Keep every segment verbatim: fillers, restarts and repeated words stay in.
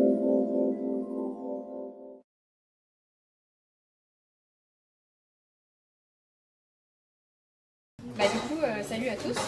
Bah du coup, euh, salut à tous.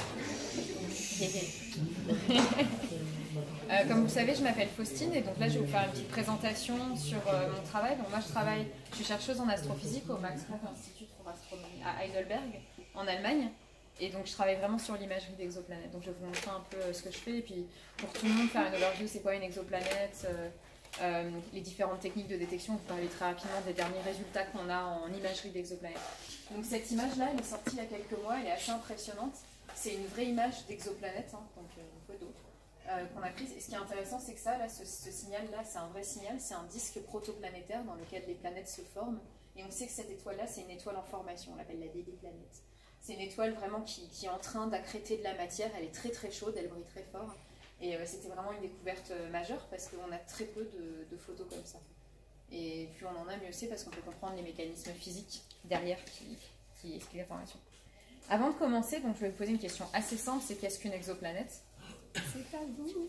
euh, comme vous le savez, je m'appelle Faustine et donc là je vais vous faire une petite présentation sur euh, mon travail. Donc moi je travaille, je suis chercheuse en astrophysique au Max Planck Institut pour Astronomie à Heidelberg en Allemagne. Et donc je travaille vraiment sur l'imagerie d'exoplanètes. Donc je vais vous montrer un peu euh, ce que je fais et puis pour tout le monde faire une overview, c'est quoi une exoplanète, euh, euh, les différentes techniques de détection. Vous parler très rapidement des derniers résultats qu'on a en imagerie d'exoplanètes. Donc cette image-là, elle est sortie il y a quelques mois, elle est assez impressionnante. C'est une vraie image d'exoplanète, hein, donc euh, une photo euh, qu'on a prise. Et ce qui est intéressant, c'est que ça, là, ce, ce signal-là, c'est un vrai signal, c'est un disque protoplanétaire dans lequel les planètes se forment. Et on sait que cette étoile-là, c'est une étoile en formation, on l'appelle la bébé-planète. C'est une étoile vraiment qui, qui est en train d'accréter de la matière, elle est très très chaude, elle brille très fort. Et euh, c'était vraiment une découverte euh, majeure parce qu'on a très peu de, de photos comme ça. Et plus on en a, mieux c'est parce qu'on peut comprendre les mécanismes physiques derrière qui, qui expliquent la formation. Avant de commencer, donc, je vais vous poser une question assez simple, c'est qu'est-ce qu'une exoplanète? C'est à vous.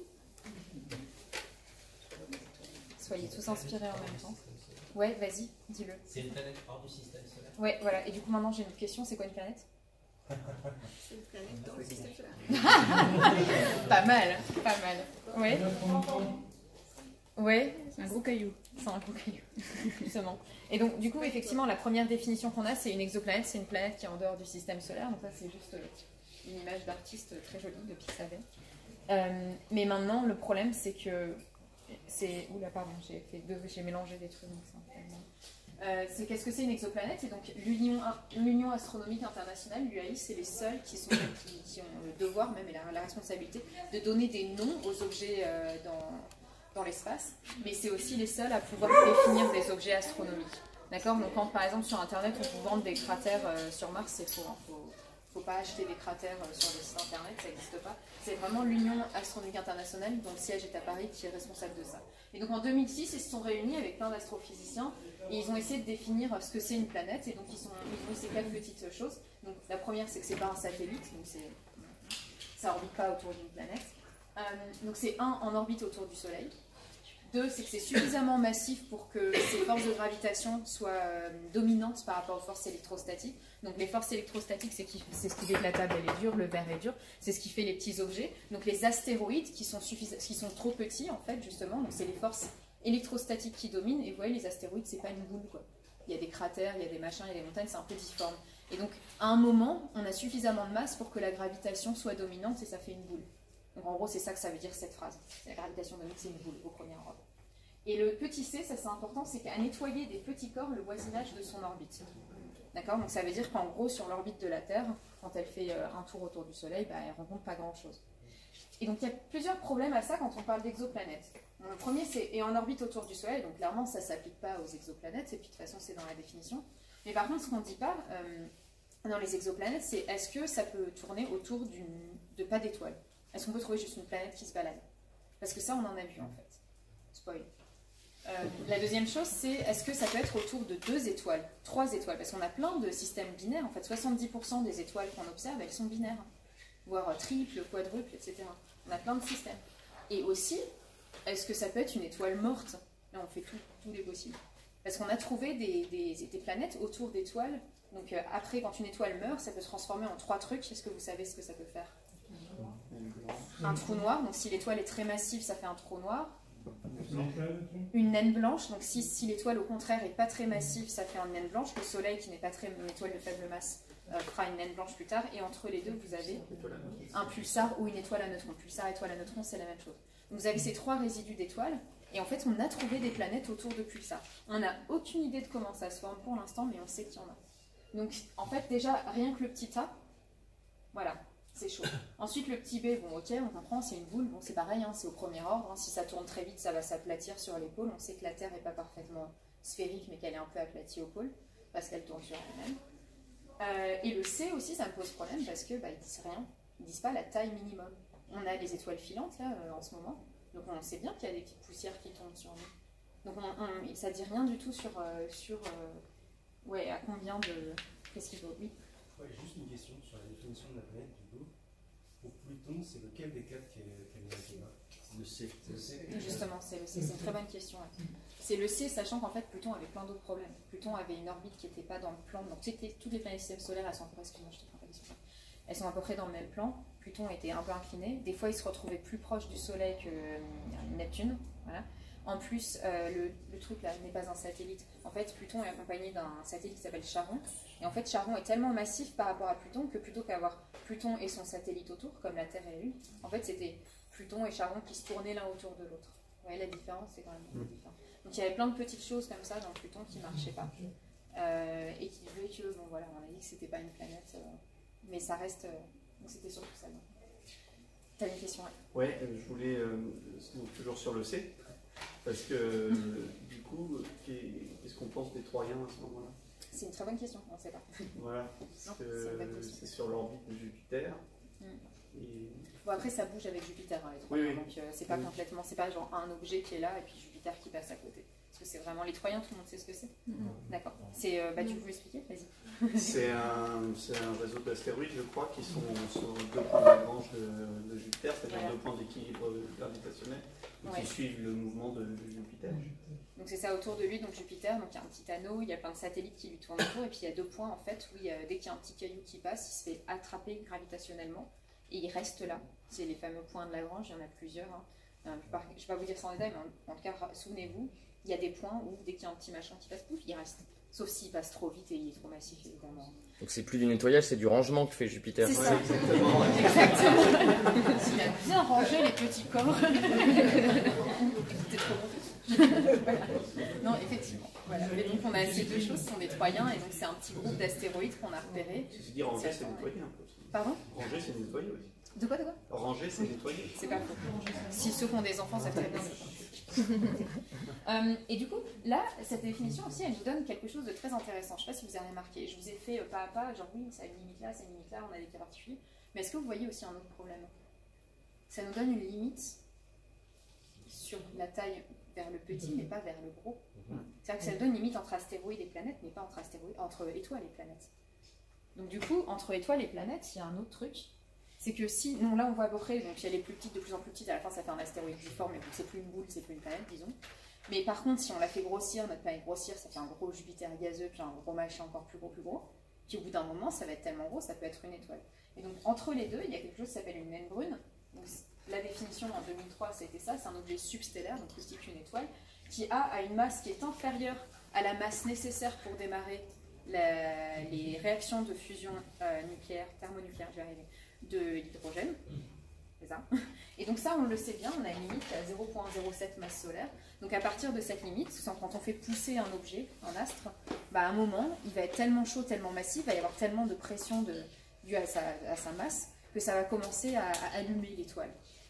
Soyez tous inspirés en même temps. Ouais, vas-y, dis-le. C'est une planète hors du système solaire. Ouais, voilà. Et du coup, maintenant, j'ai une autre question, c'est quoi une planète? C'est une planète dans le système solaire. Pas mal, pas mal. Ouais. Ouais. C'est un gros caillou. C'est un gros caillou, justement. Et donc, du coup, effectivement, la première définition qu'on a, c'est une exoplanète. C'est une planète qui est en dehors du système solaire. Donc ça, c'est juste une image d'artiste très jolie de Pixabay. Euh, mais maintenant, le problème, c'est que... c'est Oula, pardon, j'ai fait deux... j'ai mélangé des trucs. Donc c'est euh, c'est qu'est-ce que c'est une exoplanète? Et donc, l'Union astronomique internationale, l'U A I, c'est les seuls qui, sont, qui, qui ont le devoir, même et la, la responsabilité, de donner des noms aux objets euh, dans... dans l'espace, mais c'est aussi les seuls à pouvoir définir des objets astronomiques. D'accord? Donc quand par exemple sur Internet on vous vend des cratères euh, sur Mars, c'est faux. Il ne faut, faut pas acheter des cratères euh, sur le site Internet, ça n'existe pas. C'est vraiment l'Union astronomique internationale, dont le siège est à Paris, qui est responsable de ça. Et donc en deux mille six, ils se sont réunis avec plein d'astrophysiciens et ils ont essayé de définir ce que c'est une planète. Et donc ils, sont, ils ont ces quatre petites choses. Donc la première, c'est que c'est pas un satellite, donc ça orbite pas autour d'une planète. Euh, donc c'est un en orbite autour du Soleil. Deux, c'est que c'est suffisamment massif pour que ces forces de gravitation soient euh, dominantes par rapport aux forces électrostatiques. Donc les forces électrostatiques, c'est ce qui fait que la table elle est dure, le verre est dur, c'est ce qui fait les petits objets. Donc les astéroïdes qui sont, qui sont trop petits en fait justement, donc c'est les forces électrostatiques qui dominent. Et vous voyez, les astéroïdes, c'est pas une boule quoi. Il y a des cratères, il y a des machins, il y a des montagnes, c'est un peu difforme. Et donc à un moment, on a suffisamment de masse pour que la gravitation soit dominante et ça fait une boule. Donc en gros, c'est ça que ça veut dire cette phrase. La gravitation domine, c'est une boule au premier ordre. Et le petit c, ça c'est important, c'est qu'à nettoyer des petits corps le voisinage de son orbite. D'accord? Donc ça veut dire qu'en gros, sur l'orbite de la Terre, quand elle fait un tour autour du Soleil, bah, elle ne rencontre pas grand-chose. Et donc il y a plusieurs problèmes à ça quand on parle d'exoplanètes. Bon, le premier, c'est et en orbite autour du Soleil, donc clairement ça ne s'applique pas aux exoplanètes, et puis de toute façon c'est dans la définition. Mais par contre, ce qu'on ne dit pas euh, dans les exoplanètes, c'est est-ce que ça peut tourner autour de pas d'étoiles? Est-ce qu'on peut trouver juste une planète qui se balade? Parce que ça, on en a vu en fait. Spoil. Euh, la deuxième chose, c'est est-ce que ça peut être autour de deux étoiles, trois étoiles? Parce qu'on a plein de systèmes binaires. En fait, soixante-dix pour cent des étoiles qu'on observe, elles sont binaires. Voire triples, quadruples, et cetera. On a plein de systèmes. Et aussi, est-ce que ça peut être une étoile morte? Là, on fait tout, tous les possibles. Parce qu'on a trouvé des, des, des planètes autour d'étoiles. Donc euh, après, quand une étoile meurt, ça peut se transformer en trois trucs. Est-ce que vous savez ce que ça peut faire? Un trou noir, donc si l'étoile est très massive, ça fait un trou noir. Une naine blanche, donc si, si l'étoile au contraire est pas très massive, ça fait une naine blanche. Le Soleil, qui n'est pas très une étoile de faible masse, euh, fera une naine blanche plus tard. Et entre les deux, vous avez un pulsar ou une étoile à neutrons. Pulsar, étoile à neutrons, c'est la même chose. Donc vous avez ces trois résidus d'étoiles. Et en fait, on a trouvé des planètes autour de pulsars. On n'a aucune idée de comment ça se forme pour l'instant, mais on sait qu'il y en a. Donc en fait, déjà, rien que le petit A, voilà. C'est chaud. Ensuite, le petit b, bon ok, on comprend, c'est une boule, bon c'est pareil, hein, c'est au premier ordre, hein, si ça tourne très vite, ça va s'aplatir sur les pôles, on sait que la Terre n'est pas parfaitement sphérique, mais qu'elle est un peu aplatie aux pôles, parce qu'elle tourne sur elle-même. Euh, et le C aussi, ça me pose problème, parce que bah, ils disent rien, ils disent pas la taille minimum. On a les étoiles filantes, là, euh, en ce moment, donc on sait bien qu'il y a des petites poussières qui tombent sur nous. Donc on, on, ça dit rien du tout sur, euh, sur euh, ouais, à combien de... Qu'est-ce qu'il faut? Oui. Ouais, juste une question sur la définition de la planète, du coup. Pour Pluton, c'est lequel des quatre qui est, qui est négatif? Le C. Le C. Justement, c'est le C, c'est une très bonne question. Ouais. C'est le C, sachant qu'en fait, Pluton avait plein d'autres problèmes. Pluton avait une orbite qui n'était pas dans le plan. Donc, toutes les planètes du système solaire, elles sont à peu près, excuse-moi, je te prends pas question. Elles sont à peu près dans le même plan. Pluton était un peu incliné. Des fois, il se retrouvait plus proche du Soleil que euh, Neptune. Voilà. En plus, euh, le, le truc là n'est pas un satellite. En fait, Pluton est accompagné d'un satellite qui s'appelle Charon. Et en fait, Charon est tellement massif par rapport à Pluton que plutôt qu'avoir Pluton et son satellite autour, comme la Terre et la Lune, en fait, c'était Pluton et Charon qui se tournaient l'un autour de l'autre. Vous voyez la différence, c'est quand même mmh. différent. Donc il y avait plein de petites choses comme ça dans Pluton qui ne marchaient pas. Euh, et qui disaient que, bon voilà, on a dit que c'était pas une planète, euh, mais ça reste. Euh, donc c'était surtout ça. Tu as une question? Ouais, ouais euh, je voulais. Euh, donc toujours sur le C. Parce que, du coup, qu'est-ce qu'on pense des Troyens à ce moment-là? C'est une très bonne question, on ne sait pas. Voilà, parce que c'est sur l'orbite de Jupiter. Mm. Et... Bon, après, ça bouge avec Jupiter, hein, les Troyens, oui, oui. donc euh, c'est pas oui. complètement, c'est pas genre un objet qui est là et puis Jupiter qui passe à côté. Parce que c'est vraiment les Troyens, tout le monde sait ce que c'est. Mm. D'accord. C'est, euh, bah, tu veux expliquer? Vas-y. C'est un, un réseau d'astéroïdes, je crois, qui sont sur deux points de Lagrange de, de Jupiter, c'est-à-dire voilà. deux points d'équilibre gravitationnel, ouais. qui suivent le mouvement de, de Jupiter. Donc c'est ça autour de lui, donc Jupiter, donc il y a un petit anneau, il y a plein de satellites qui lui tournent autour, et puis il y a deux poinns en fait, où il y a, dès qu'il y a un petit caillou qui passe, il se fait attraper gravitationnellement, et il reste là. C'est les fameux points de Lagrange, il y en a plusieurs. Hein. Euh, je ne vais pas vous dire ça en détail, mais en, en tout cas, souvenez-vous, il y a des points où dès qu'il y a un petit machin qui passe, pouf, il reste. Sauf s'il passe trop vite et il est trop massif, évidemment. Donc c'est plus du nettoyage, c'est du rangement que fait Jupiter. C'est ça, ouais, exactement. exactement. Il a bien rangé les petits corps. C'était trop bon. Voilà. Non, effectivement. Voilà. Et donc on a ces deux choses, ce sont des Troyens, et donc c'est un petit groupe d'astéroïdes qu'on a repéré. C'est dire ranger, c'est nettoyer un peu. Pardon? Ranger, c'est nettoyer aussi. De quoi, de quoi? Ranger, c'est nettoyer. C'est pas faux. Si ceux qui ont des enfants savent très bien. euh, et du coup, là, cette définition aussi, elle nous donne quelque chose de très intéressant. Je ne sais pas si vous avez remarqué. Je vous ai fait euh, pas à pas, genre oui, ça a une limite là, ça a une limite là, on a des cas particuliers. Mais est-ce que vous voyez aussi un autre problème? Ça nous donne une limite sur la taille vers le petit, mais pas vers le gros. C'est-à-dire que ça nous donne une limite entre astéroïdes et planètes, mais pas entre, astéroïdes, entre étoiles et planètes. Donc du coup, entre étoiles et planètes, il y a un autre truc. C'est que si, non, là on voit à peu près, donc elle est plus petite, de plus en plus petite, à la fin ça fait un astéroïde difforme, mais c'est plus une boule, c'est plus une planète, disons. Mais par contre, si on la fait grossir, notre planète grossir, ça fait un gros Jupiter gazeux, puis un gros machin encore plus gros, plus gros. Puis au bout d'un moment, ça va être tellement gros, ça peut être une étoile. Et donc entre les deux, il y a quelque chose qui s'appelle une naine brune. Donc, la définition en deux mille trois, c'était ça, c'est un objet substellaire, donc plus petit qu'une étoile, qui a, a une masse qui est inférieure à la masse nécessaire pour démarrer la, les réactions de fusion euh, nucléaire, thermonucléaire, je vais arriver, de l'hydrogène. C'est ça. Et donc ça, on le sait bien, on a une limite à zéro virgule zéro sept masse solaire. Donc à partir de cette limite, quand on fait pousser un objet, un astre, bah à un moment, il va être tellement chaud, tellement massif, il va y avoir tellement de pression de, due à sa, à sa masse, que ça va commencer à, à allumer l'étoile.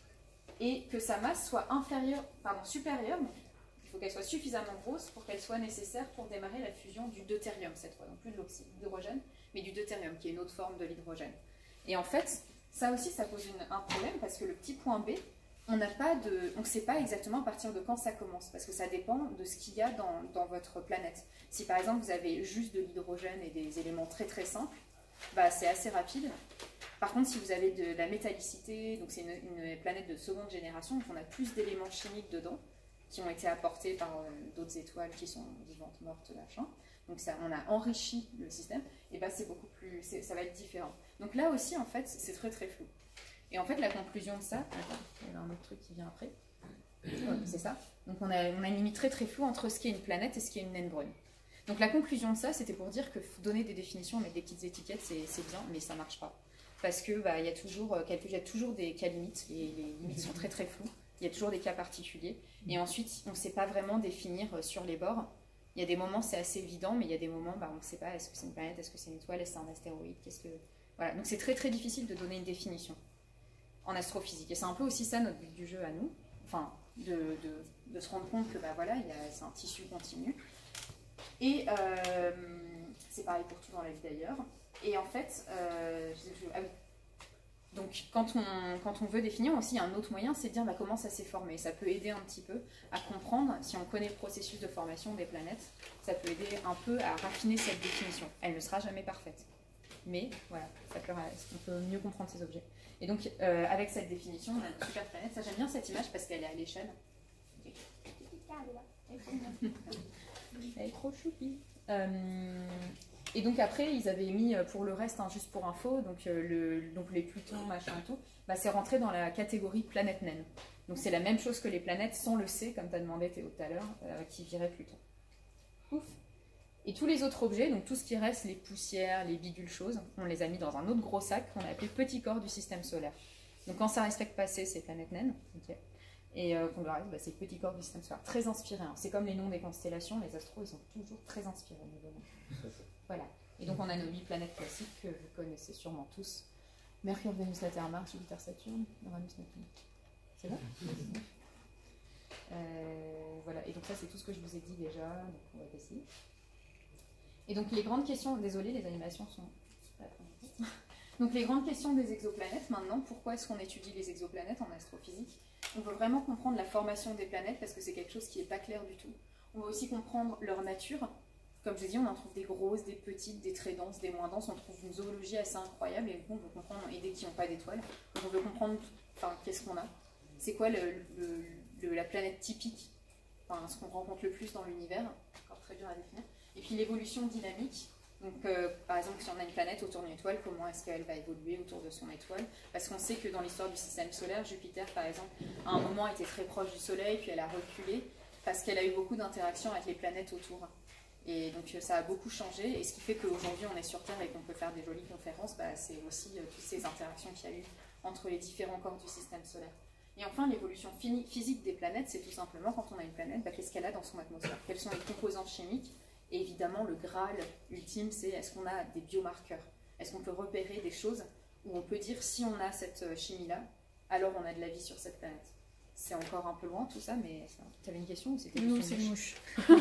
Et que sa masse soit inférieure, pardon, supérieure, donc il faut qu'elle soit suffisamment grosse pour qu'elle soit nécessaire pour démarrer la fusion du deutérium cette fois, donc plus de l'hydrogène, mais du deutérium, qui est une autre forme de l'hydrogène. Et en fait, ça aussi, ça pose une, un problème, parce que le petit point B, on n'a pas de, on ne sait pas exactement à partir de quand ça commence, parce que ça dépend de ce qu'il y a dans, dans votre planète. Si par exemple vous avez juste de l'hydrogène et des éléments très très simples, bah, c'est assez rapide. Par contre, si vous avez de la métallicité, donc c'est une, une planète de seconde génération, donc on a plus d'éléments chimiques dedans, qui ont été apportés par euh, d'autres étoiles qui sont vivantes, mortes, machin. Donc ça, on a enrichi le système, et bah c'est beaucoup plus, ça va être différent. Donc là aussi, en fait, c'est très très flou. Et en fait, la conclusion de ça, attends, il y a un autre truc qui vient après, ouais, c'est ça. Donc on a, on a une limite très très floue entre ce qui est une planète et ce qui est une naine brune. Donc la conclusion de ça, c'était pour dire que donner des définitions, mettre des petites étiquettes, c'est bien, mais ça ne marche pas. Parce qu'il bah, y a toujours, il y a toujours des cas limites, les, les limites sont très très floues, il y a toujours des cas particuliers, et ensuite, on ne sait pas vraiment définir sur les bords. Il y a des moments, c'est assez évident, mais il y a des moments, bah, on ne sait pas, est-ce que c'est une planète, est-ce que c'est une étoile, est-ce que c'est un astéroïde, qu'est-ce que... Voilà, donc c'est très très difficile de donner une définition en astrophysique. Et c'est un peu aussi ça notre but du jeu à nous, enfin, de, de, de se rendre compte que bah, voilà, c'est un tissu continu. Et euh, c'est pareil pour tout dans la vie d'ailleurs. Et en fait, euh, je, ah oui. Donc quand on, quand on veut définir aussi, un autre moyen, c'est de dire bah, comment ça s'est formé. Ça peut aider un petit peu à comprendre, si on connaît le processus de formation des planètes, ça peut aider un peu à raffiner cette définition. Elle ne sera jamais parfaite. Mais voilà, ça peut, on peut mieux comprendre ces objets. Et donc, euh, avec cette définition, on a une super planète. Ça, j'aime bien cette image parce qu'elle est à l'échelle. Elle est trop choupie. Euh, et donc après, ils avaient mis pour le reste, hein, juste pour info, donc, euh, le, donc les Plutons, machin tout, bah, c'est rentré dans la catégorie planète naine. Donc c'est la même chose que les planètes sans le C, comme tu as demandé Théo tout à l'heure, euh, qui virait Pluton. Ouf. Et tous les autres objets, donc tout ce qui reste, les poussières, les bidules choses, on les a mis dans un autre gros sac qu'on a appelé petit corps du système solaire. Donc quand ça respecte pas C, c'est planète naine. Okay. Et euh, quand le reste, bah, c'est petit corps du système solaire. Très inspiré. Hein. C'est comme les noms des constellations, les astros, ils sont toujours très inspirés. Voilà. Et donc on a nos huit planètes classiques que vous connaissez sûrement tous. Mercure, Vénus, la Terre, Mars, Jupiter, Saturne, Uranus, Neptune. C'est bon? euh, Voilà. Et donc ça, c'est tout ce que je vous ai dit déjà. Donc on va essayer. Et donc les grandes questions, désolé, les animations sont... Donc les grandes questions des exoplanètes, maintenant, pourquoi est-ce qu'on étudie les exoplanètes en astrophysique? On veut vraiment comprendre la formation des planètes parce que c'est quelque chose qui n'est pas clair du tout. On veut aussi comprendre leur nature. Comme je l'ai dit, on en trouve des grosses, des petites, des très denses, des moins denses. On trouve une zoologie assez incroyable et on veut comprendre, et des qui n'ont pas d'étoiles. Donc on veut comprendre, enfin, qu'est-ce qu'on a? C'est quoi le, le, le, la planète typique? Enfin, ce qu'on rencontre le plus dans l'univers, encore très dur à définir. Et puis l'évolution dynamique. Donc, euh, par exemple, si on a une planète autour d'une étoile, comment est-ce qu'elle va évoluer autour de son étoile? Parce qu'on sait que dans l'histoire du système solaire, Jupiter, par exemple, à un moment était très proche du Soleil, puis elle a reculé, parce qu'elle a eu beaucoup d'interactions avec les planètes autour. Et donc, ça a beaucoup changé, et ce qui fait qu'aujourd'hui, on est sur Terre et qu'on peut faire des jolies conférences, bah, c'est aussi euh, toutes ces interactions qu'il y a eu entre les différents corps du système solaire. Et enfin, l'évolution physique des planètes, c'est tout simplement, quand on a une planète, bah, qu'est-ce qu'elle a dans son atmosphère? Quelles sont les composantes chimiques? Et évidemment, le Graal ultime, c'est est-ce qu'on a des biomarqueurs? Est-ce qu'on peut repérer des choses où on peut dire si on a cette chimie-là, alors on a de la vie sur cette planète? C'est encore un peu loin tout ça, mais tu avais une question ou c'était Non, c'est une mouche.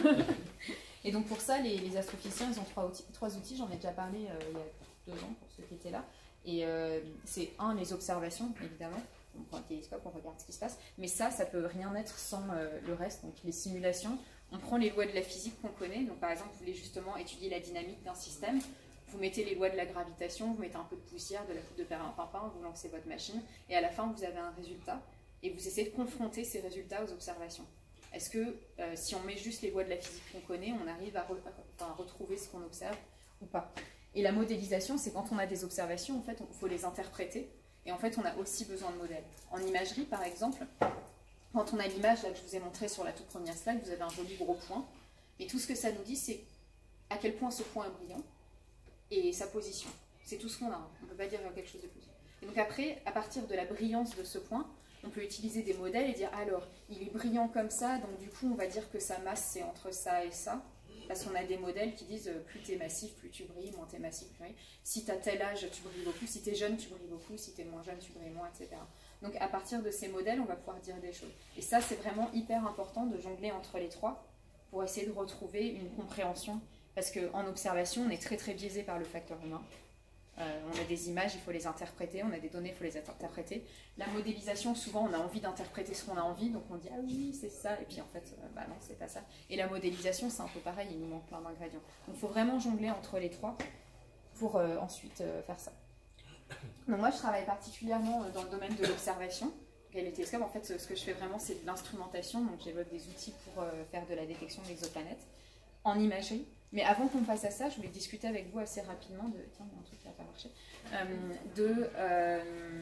Et donc pour ça, les, les astrophysiciens, ils ont trois outils, trois outils. J'en ai déjà parlé euh, il y a deux ans pour ceux qui étaient là. Et euh, c'est un, les observations, évidemment. On prend un télescope, on regarde ce qui se passe. Mais ça, ça peut rien être sans euh, le reste, donc les simulations. On prend les lois de la physique qu'on connaît. Donc, par exemple, vous voulez justement étudier la dynamique d'un système. Vous mettez les lois de la gravitation, vous mettez un peu de poussière, de la poudre de perlimpinpin, vous lancez votre machine. Et à la fin, vous avez un résultat. Et vous essayez de confronter ces résultats aux observations. Est-ce que euh, si on met juste les lois de la physique qu'on connaît, on arrive à, re à retrouver ce qu'on observe ou pas? Et la modélisation, c'est quand on a des observations, en fait, il faut les interpréter. Et en fait, on a aussi besoin de modèles. En imagerie, par exemple, quand on a l'image que je vous ai montrée sur la toute première slide, vous avez un joli gros point. Et tout ce que ça nous dit, c'est à quel point ce point est brillant et sa position. C'est tout ce qu'on a. On ne peut pas dire quelque chose de plus. Et donc après, à partir de la brillance de ce point, on peut utiliser des modèles et dire, alors, il est brillant comme ça, donc du coup, on va dire que sa masse, c'est entre ça et ça. Parce qu'on a des modèles qui disent, plus tu es massif, plus tu brilles, moins tu es massif, plus tu brilles. Si tu as tel âge, tu brilles beaucoup. Si tu es jeune, tu brilles beaucoup. Si tu es moins jeune, tu brilles moins, et cetera. Donc à partir de ces modèles, on va pouvoir dire des choses. Et ça, c'est vraiment hyper important de jongler entre les trois pour essayer de retrouver une compréhension. Parce qu'en observation, on est très très biaisé par le facteur humain. Euh, on a des images, il faut les interpréter, on a des données, il faut les interpréter. La modélisation, souvent, on a envie d'interpréter ce qu'on a envie, donc on dit « Ah oui, c'est ça », et puis en fait, euh, bah non, c'est pas ça. Et la modélisation, c'est un peu pareil, il nous manque plein d'ingrédients. Donc il faut vraiment jongler entre les trois pour euh, ensuite euh, faire ça. Donc moi, je travaille particulièrement dans le domaine de l'observation. Les télescopes, en fait, ce que je fais vraiment, c'est de l'instrumentation, donc j'évoque des outils pour euh, faire de la détection d'exoplanètes en imagerie. Mais avant qu'on passe à ça, je voulais discuter avec vous assez rapidement de... Tiens, il y a un truc qui n'a pas marché. Euh, de, euh,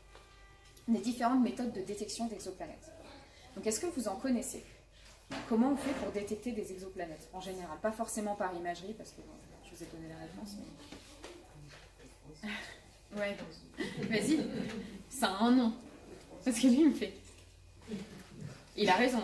des différentes méthodes de détection d'exoplanètes. Donc, est-ce que vous en connaissez? Comment on fait pour détecter des exoplanètes? En général, pas forcément par imagerie, parce que bon, je vous ai donné la réponse, mais... Ouais, vas-y. Ça a un nom. Parce que lui, il me fait... Il a raison.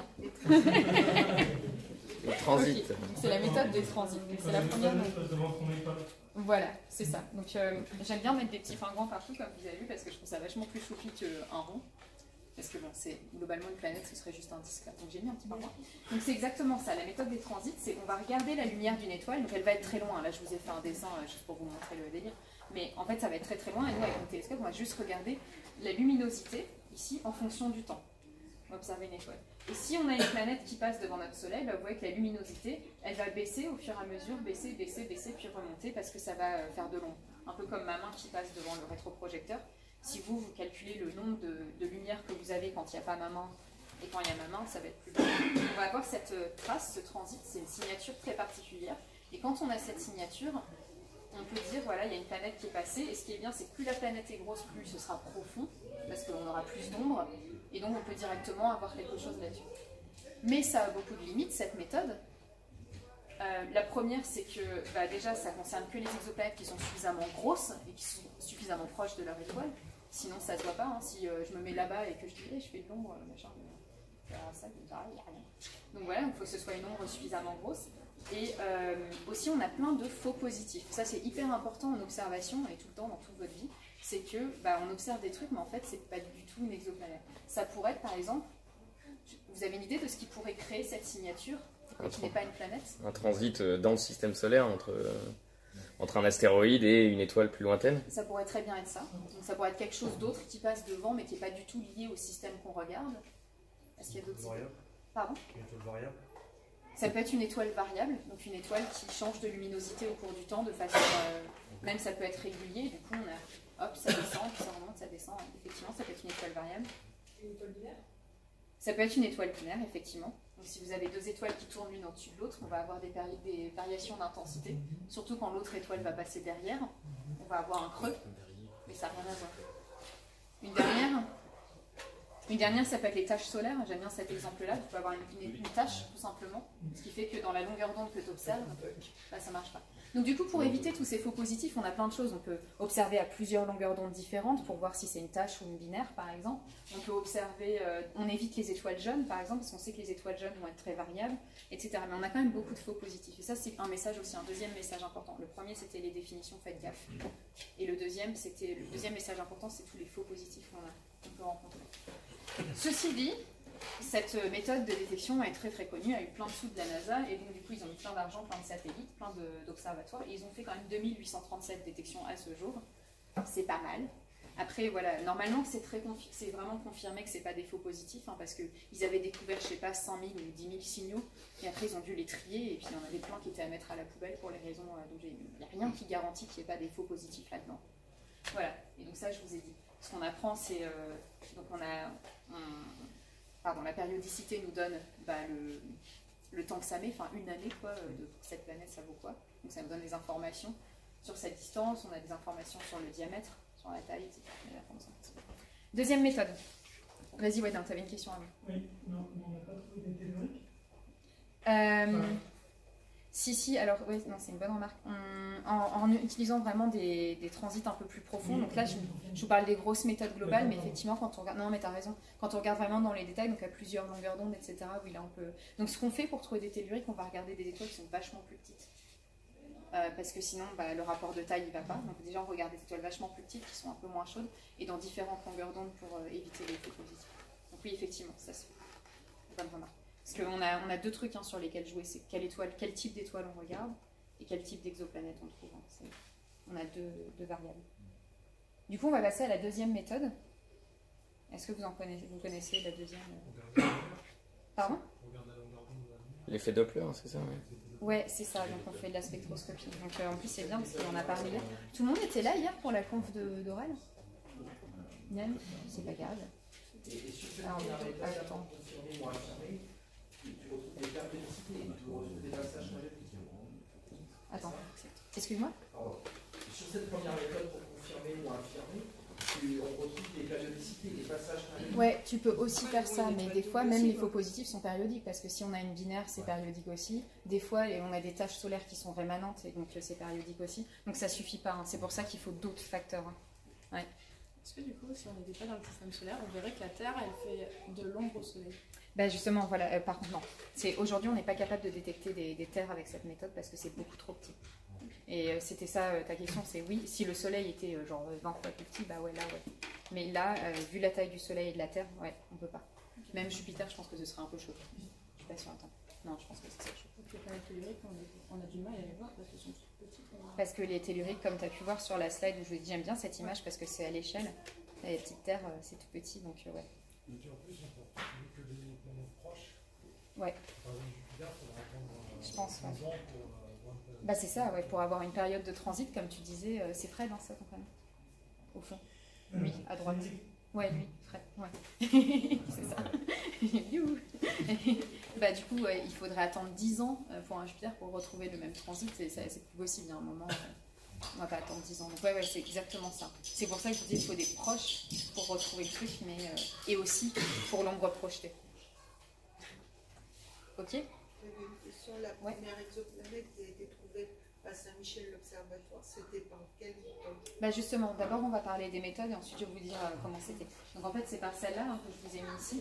Le transit. Okay. C'est la méthode des transits. C'est la première. Voilà, c'est ça. Donc euh, j'aime bien mettre des petits pingouins partout, comme vous avez vu, parce que je trouve ça vachement plus choupi qu'un rond. Parce que bon, c'est globalement une planète, ce serait juste un disque là. Donc j'ai mis un petit pingouin. Donc c'est exactement ça. La méthode des transits, c'est on va regarder la lumière d'une étoile. Donc elle va être très loin. Là, je vous ai fait un dessin euh, juste pour vous montrer le délire. Mais en fait, ça va être très très loin. Et nous, avec mon télescope, on va juste regarder la luminosité ici en fonction du temps. On va observer une étoile. Et si on a une planète qui passe devant notre Soleil, bah vous voyez que la luminosité, elle va baisser au fur et à mesure, baisser, baisser, baisser, puis remonter parce que ça va faire de l'ombre. Un peu comme ma main qui passe devant le rétroprojecteur. si vous, vous calculez le nombre de, de lumières que vous avez quand il n'y a pas ma main et quand il y a ma main, ça va être plus bas. On va avoir cette trace, ce transit, c'est une signature très particulière. Et quand on a cette signature, on peut dire, voilà, il y a une planète qui est passée. Et ce qui est bien, c'est que plus la planète est grosse, plus ce sera profond, parce qu'on aura plus d'ombre. Et donc, on peut directement avoir quelque chose là-dessus. Mais ça a beaucoup de limites, cette méthode. Euh, la première, c'est que bah, déjà, ça concerne que les exoplanètes qui sont suffisamment grosses et qui sont suffisamment proches de leur étoile. Sinon, ça ne se voit pas. Hein. Si euh, je me mets là-bas et que je dis, hey, je fais de l'ombre, machin, euh, ça, il n'y a rien. Donc voilà, il faut que ce soit une ombre suffisamment grosse. Et euh, aussi, on a plein de faux positifs. Ça, c'est hyper important en observation et tout le temps dans toute votre vie. C'est que bah, on observe des trucs, mais en fait, c'est pas du tout une exoplanète. Ça pourrait être, par exemple, vous avez une idée de ce qui pourrait créer cette signature et qui n'est pas une planète? Un transit dans le système solaire entre, euh, entre un astéroïde et une étoile plus lointaine? Ça pourrait très bien être ça. Donc ça pourrait être quelque chose d'autre qui passe devant, mais qui n'est pas du tout lié au système qu'on regarde. Est-ce qu'il y a d'autres idées? Pardon? Une étoile variable? Ça peut être une étoile variable, donc une étoile qui change de luminosité au cours du temps de façon... Euh, même ça peut être régulier, du coup on a... Hop, ça descend, puis ça remonte, ça descend. Effectivement, ça peut être une étoile variable. Une étoile binaire? Ça peut être une étoile binaire, effectivement. Donc, si vous avez deux étoiles qui tournent l'une au-dessus de l'autre, on va avoir des, des variations d'intensité. Surtout quand l'autre étoile va passer derrière, on va avoir un creux, mais ça n'a rien à voir. Une dernière, une dernière, ça peut être les taches solaires. J'aime bien cet exemple-là. Tu peux avoir une, une, une tache, tout simplement, ce qui fait que dans la longueur d'onde que tu observes, bah, ça ne marche pas. Donc du coup, pour éviter tous ces faux positifs, on a plein de choses. On peut observer à plusieurs longueurs d'onde différentes pour voir si c'est une tache ou une binaire, par exemple. On peut observer, euh, on évite les étoiles jeunes, par exemple, parce qu'on sait que les étoiles jeunes vont être très variables, et cetera. Mais on a quand même beaucoup de faux positifs. Et ça, c'est un message aussi, un deuxième message important. Le premier, c'était les définitions, faites gaffe. Et le deuxième, c'était le deuxième message important, c'est tous les faux positifs qu'on a, qu'on peut rencontrer. Ceci dit, cette méthode de détection est très très connue, elle a eu plein de sous de la NASA, et donc du coup ils ont mis plein d'argent, plein de satellites, plein d'observatoires, et ils ont fait quand même deux mille huit cent trente-sept détections à ce jour. C'est pas mal. Après, voilà, normalement c'est vraiment confirmé que c'est pas des faux positifs, hein, parce qu'ils avaient découvert, je sais pas, cinq mille ou dix mille signaux, et après ils ont dû les trier, et puis il y en avait plein qui étaient à mettre à la poubelle pour les raisons euh, dont j'ai mis. Il n'y a rien qui garantit qu'il n'y ait pas des faux positifs là-dedans. Voilà, et donc ça je vous ai dit. Ce qu'on apprend, c'est... Euh, donc on a... On, Pardon, la périodicité nous donne bah, le, le temps que ça met, enfin une année, quoi, de, pour cette planète, ça vaut quoi. Donc ça nous donne des informations sur cette distance, on a des informations sur le diamètre, sur la taille, et cetera. Deuxième méthode. Vas-y, ouais, tu avais une question avant. Oui, non, on n'a pas trouvé des telluriques. Euh, enfin, Si, si, alors, oui, non, c'est une bonne remarque. On, en, en utilisant vraiment des, des transits un peu plus profonds, donc là, je, je vous parle des grosses méthodes globales, mais effectivement, quand on regarde, non, mais t'as raison, quand on regarde vraiment dans les détails, donc à plusieurs longueurs d'onde, et cetera, oui, là, on peut... Donc, ce qu'on fait pour trouver des telluriques, on va regarder des étoiles qui sont vachement plus petites. Euh, parce que sinon, bah, le rapport de taille, il va pas. Donc, déjà, on regarde des étoiles vachement plus petites, qui sont un peu moins chaudes, et dans différentes longueurs d'onde pour euh, éviter les effets positifs. Donc, oui, effectivement, ça se fait. Bonne remarque. Parce qu'on a, on a deux trucs hein, sur lesquels jouer, c'est quelle étoile, quel type d'étoile on regarde et quel type d'exoplanète on trouve. Hein. On a deux, deux variables. Du coup, on va passer à la deuxième méthode. Est-ce que vous en connaissez, vous connaissez la deuxième euh... Pardon? L'effet Doppler, c'est ça? Ouais, ouais c'est ça. Donc on fait de la spectroscopie. Donc euh, en plus c'est bien parce qu'on en a parlé hier. Tout le monde était là hier pour la conf d'Aurel? Yann? C'est pas grave. Alors, attends. Attends, excuse-moi. Sur cette première méthode pour confirmer ou infirmer, tu, on retrouve des périodicités, des passages périodiques. Ouais, tu peux aussi faire ça, mais des fois, même les faux positifs sont périodiques, parce que si on a une binaire, c'est périodique aussi. Des fois, on a des taches solaires qui sont rémanentes, et donc c'est périodique aussi. Donc ça suffit pas, hein. C'est pour ça qu'il faut d'autres facteurs. Hein. Ouais. Est-ce que du coup, si on n'était pas dans le système solaire, on verrait que la Terre, elle fait de l'ombre au Soleil? Ben justement, voilà, euh, par contre, non. Aujourd'hui, on n'est pas capable de détecter des, des terres avec cette méthode parce que c'est beaucoup trop petit. Et euh, c'était ça, euh, ta question, c'est oui, si le Soleil était euh, genre vingt fois plus petit, bah ouais, là, ouais. Mais là, euh, vu la taille du Soleil et de la Terre, ouais, on peut pas. Okay. Même Jupiter, je pense que ce serait un peu chaud. Je suis pas sûre, attends. Non, je pense que c'est chaud. Les planètes telluriques, on a du mal à les voir parce qu'elles sont toutes petites. Parce que les telluriques, comme tu as pu voir sur la slide, je vous dis, j'aime bien cette image parce que c'est à l'échelle. Les petites terres, euh, c'est tout petit, donc euh, ouais. Mais en plus, on peut trouver que des planètes proches. Ouais. Par exemple, Jupiter, il faudra attendre euh, je pense, ouais. ans pour euh, voir une... Bah c'est ça, ouais, pour avoir une période de transit, comme tu disais, euh, c'est Fred, hein, ça, quand même, au fond. Lui, à droite. Ouais, lui, Fred. Ouais. C'est ça. Youhou. Bah, du coup, ouais, il faudrait attendre dix ans euh, pour un Jupiter pour retrouver le même transit. C'est, c'est, c'est plus possible, il y a un moment. Euh, on va pas attendre dix ans. Donc, ouais, ouais, c'est exactement ça. C'est pour ça que je vous dis qu'il faut des proches pour retrouver le truc, mais, euh, et aussi pour l'ombre projetée. Ok? J'avais une question. La première exoplanète qui a été trouvée à Saint-Michel l'Observatoire, c'était par quelle méthode? Bah justement, d'abord on va parler des méthodes et ensuite je vais vous dire euh, comment c'était. Donc en fait c'est par celle-là hein, que je vous ai mis ici.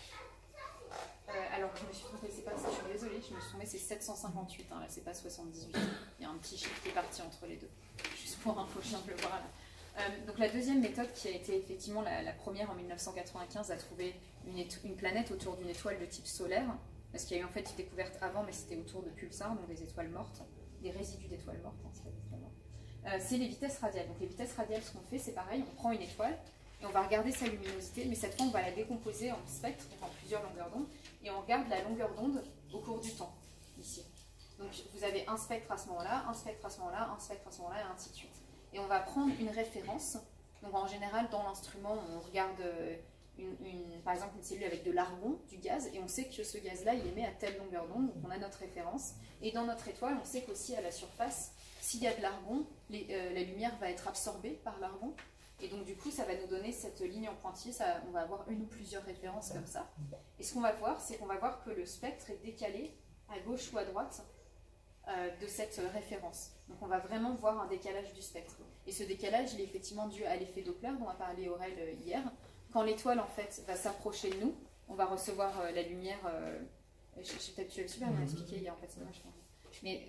Euh, alors je me suis trompée, c'est pas ça, je suis désolée, je me suis trompée, c'est sept cent cinquante-huit, hein, là c'est pas soixante-dix-huit. Il y a un petit chiffre qui est parti entre les deux. Juste pour info, je viens de le voir là. Euh, donc la deuxième méthode qui a été effectivement la, la première en mille neuf cent quatre-vingt-quinze à trouver une, une planète autour d'une étoile de type solaire. Parce qu'il y a eu en fait une découverte avant, mais c'était autour de pulsars, donc des étoiles mortes, des résidus d'étoiles mortes. Hein, c'est pas des étoiles mortes. Euh, c'est les vitesses radiales. Donc les vitesses radiales, ce qu'on fait, c'est pareil, on prend une étoile et on va regarder sa luminosité, mais cette fois on va la décomposer en spectres, en plusieurs longueurs d'onde, et on regarde la longueur d'onde au cours du temps, ici. Donc vous avez un spectre à ce moment-là, un spectre à ce moment-là, un spectre à ce moment-là, et ainsi de suite. Et on va prendre une référence. Donc en général, dans l'instrument, on regarde une, une, par exemple une cellule avec de l'argon, du gaz, et on sait que ce gaz-là, il émet à telle longueur d'onde, donc on a notre référence. Et dans notre étoile, on sait qu'aussi à la surface, s'il y a de l'argon, euh, la lumière va être absorbée par l'argon. Et donc du coup, ça va nous donner cette ligne en pointillé, ça, on va avoir une ou plusieurs références comme ça. Et ce qu'on va voir, c'est qu'on va voir que le spectre est décalé à gauche ou à droite euh, de cette référence. Donc on va vraiment voir un décalage du spectre. Et ce décalage, il est effectivement dû à l'effet Doppler dont a parlé Aurel euh, hier. Quand l'étoile en fait va s'approcher de nous, on va recevoir euh, la lumière. Euh, je, je, peut-être tu l'as super bien expliqué hier en fait, c'est dommage. Mais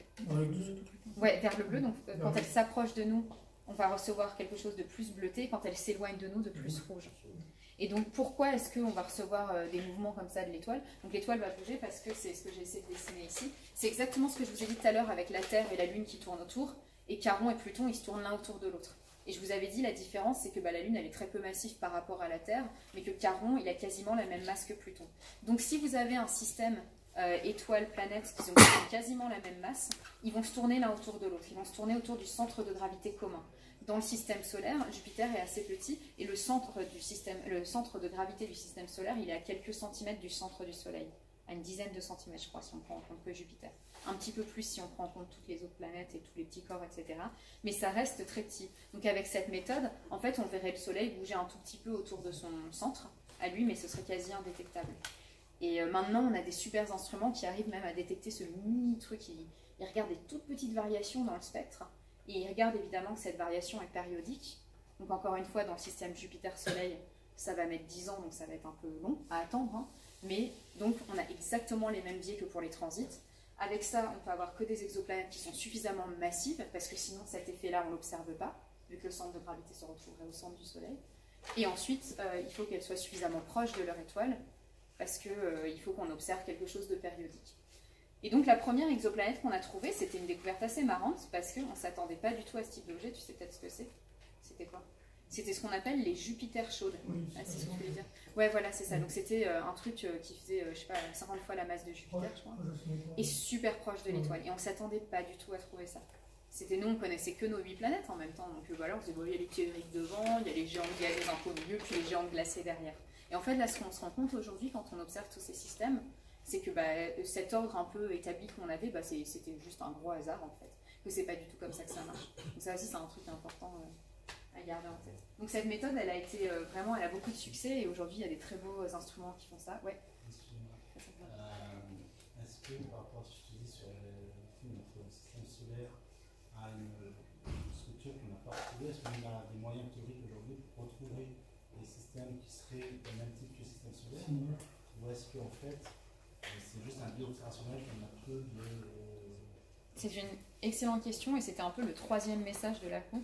ouais, vers le bleu. Donc euh, quand elle s'approche de nous, on va recevoir quelque chose de plus bleuté. Quand elle s'éloigne de nous, de plus rouge. Et donc pourquoi est-ce qu'on va recevoir euh, des mouvements comme ça de l'étoile? Donc l'étoile va bouger parce que c'est ce que j'ai essayé de dessiner ici. C'est exactement ce que je vous ai dit tout à l'heure avec la Terre et la Lune qui tournent autour. Et Charon et Pluton, ils se tournent l'un autour de l'autre. Et je vous avais dit, la différence, c'est que bah, la Lune, elle est très peu massive par rapport à la Terre, mais que Charon, il a quasiment la même masse que Pluton. Donc si vous avez un système euh, étoile-planète qui ont quasiment la même masse, ils vont se tourner l'un autour de l'autre. Ils vont se tourner autour du centre de gravité commun. Dans le système solaire, Jupiter est assez petit, et le centre, du système, le centre de gravité du système solaire, il est à quelques centimètres du centre du Soleil. À une dizaine de centimètres, je crois, si on prend en compte que Jupiter. Un petit peu plus si on prend en compte toutes les autres planètes et tous les petits corps, et cetera. Mais ça reste très petit. Donc avec cette méthode, en fait, on verrait le Soleil bouger un tout petit peu autour de son centre, à lui, mais ce serait quasi indétectable. Et euh, maintenant, on a des super instruments qui arrivent même à détecter ce mini truc. Ils, ils regardent des toutes petites variations dans le spectre, et ils regardent évidemment que cette variation est périodique. Donc encore une fois, dans le système Jupiter-Soleil, ça va mettre dix ans, donc ça va être un peu long à attendre, hein. Mais donc on a exactement les mêmes biais que pour les transits. Avec ça, on peut avoir que des exoplanètes qui sont suffisamment massives, parce que sinon cet effet-là, on ne l'observe pas, vu que le centre de gravité se retrouverait au centre du Soleil. Et ensuite, euh, il faut qu'elles soient suffisamment proches de leur étoile, parce qu'il euh, faut qu'on observe quelque chose de périodique. Et donc la première exoplanète qu'on a trouvée, c'était une découverte assez marrante, parce qu'on ne s'attendait pas du tout à ce type d'objet. Tu sais peut-être ce que c'est? C'était quoi? C'était ce qu'on appelle les Jupiter chaudes. Oui, ah, c'est ce que je voulais dire. Ouais, voilà, c'est ça. Donc c'était euh, un truc euh, qui faisait, euh, je sais pas, cinquante fois la masse de Jupiter, je crois, et super proche de l'étoile. Et on ne s'attendait pas du tout à trouver ça. C'était nous, on connaissait que nos huit planètes en même temps. Donc euh, voilà, on se disait, bon, il y a les telluriques devant, il y a les géants gazeux un peu au milieu, puis les géants glacés derrière. Et en fait, là, ce qu'on se rend compte aujourd'hui, quand on observe tous ces systèmes, c'est que bah, cet ordre un peu établi qu'on avait, bah, c'était juste un gros hasard en fait. Que c'est pas du tout comme ça que ça marche. Donc ça aussi, c'est un truc important. Euh, à garder en tête. Donc cette méthode, elle a été euh, vraiment, elle a beaucoup de succès et aujourd'hui il y a des très beaux euh, instruments qui font ça. Ouais. Excusez-moi. Euh, Est-ce que par rapport à ce que tu dis sur le film, notre système solaire a une, une structure qu'on n'a pas retrouvée, est-ce qu'on a des moyens théoriques aujourd'hui pour retrouver des systèmes qui seraient du même type que le système solaire, mmh. Ou est-ce qu'en fait c'est juste un biais observationnel qu'on a peu de euh, C'est une excellente question et c'était un peu le troisième message de la conf.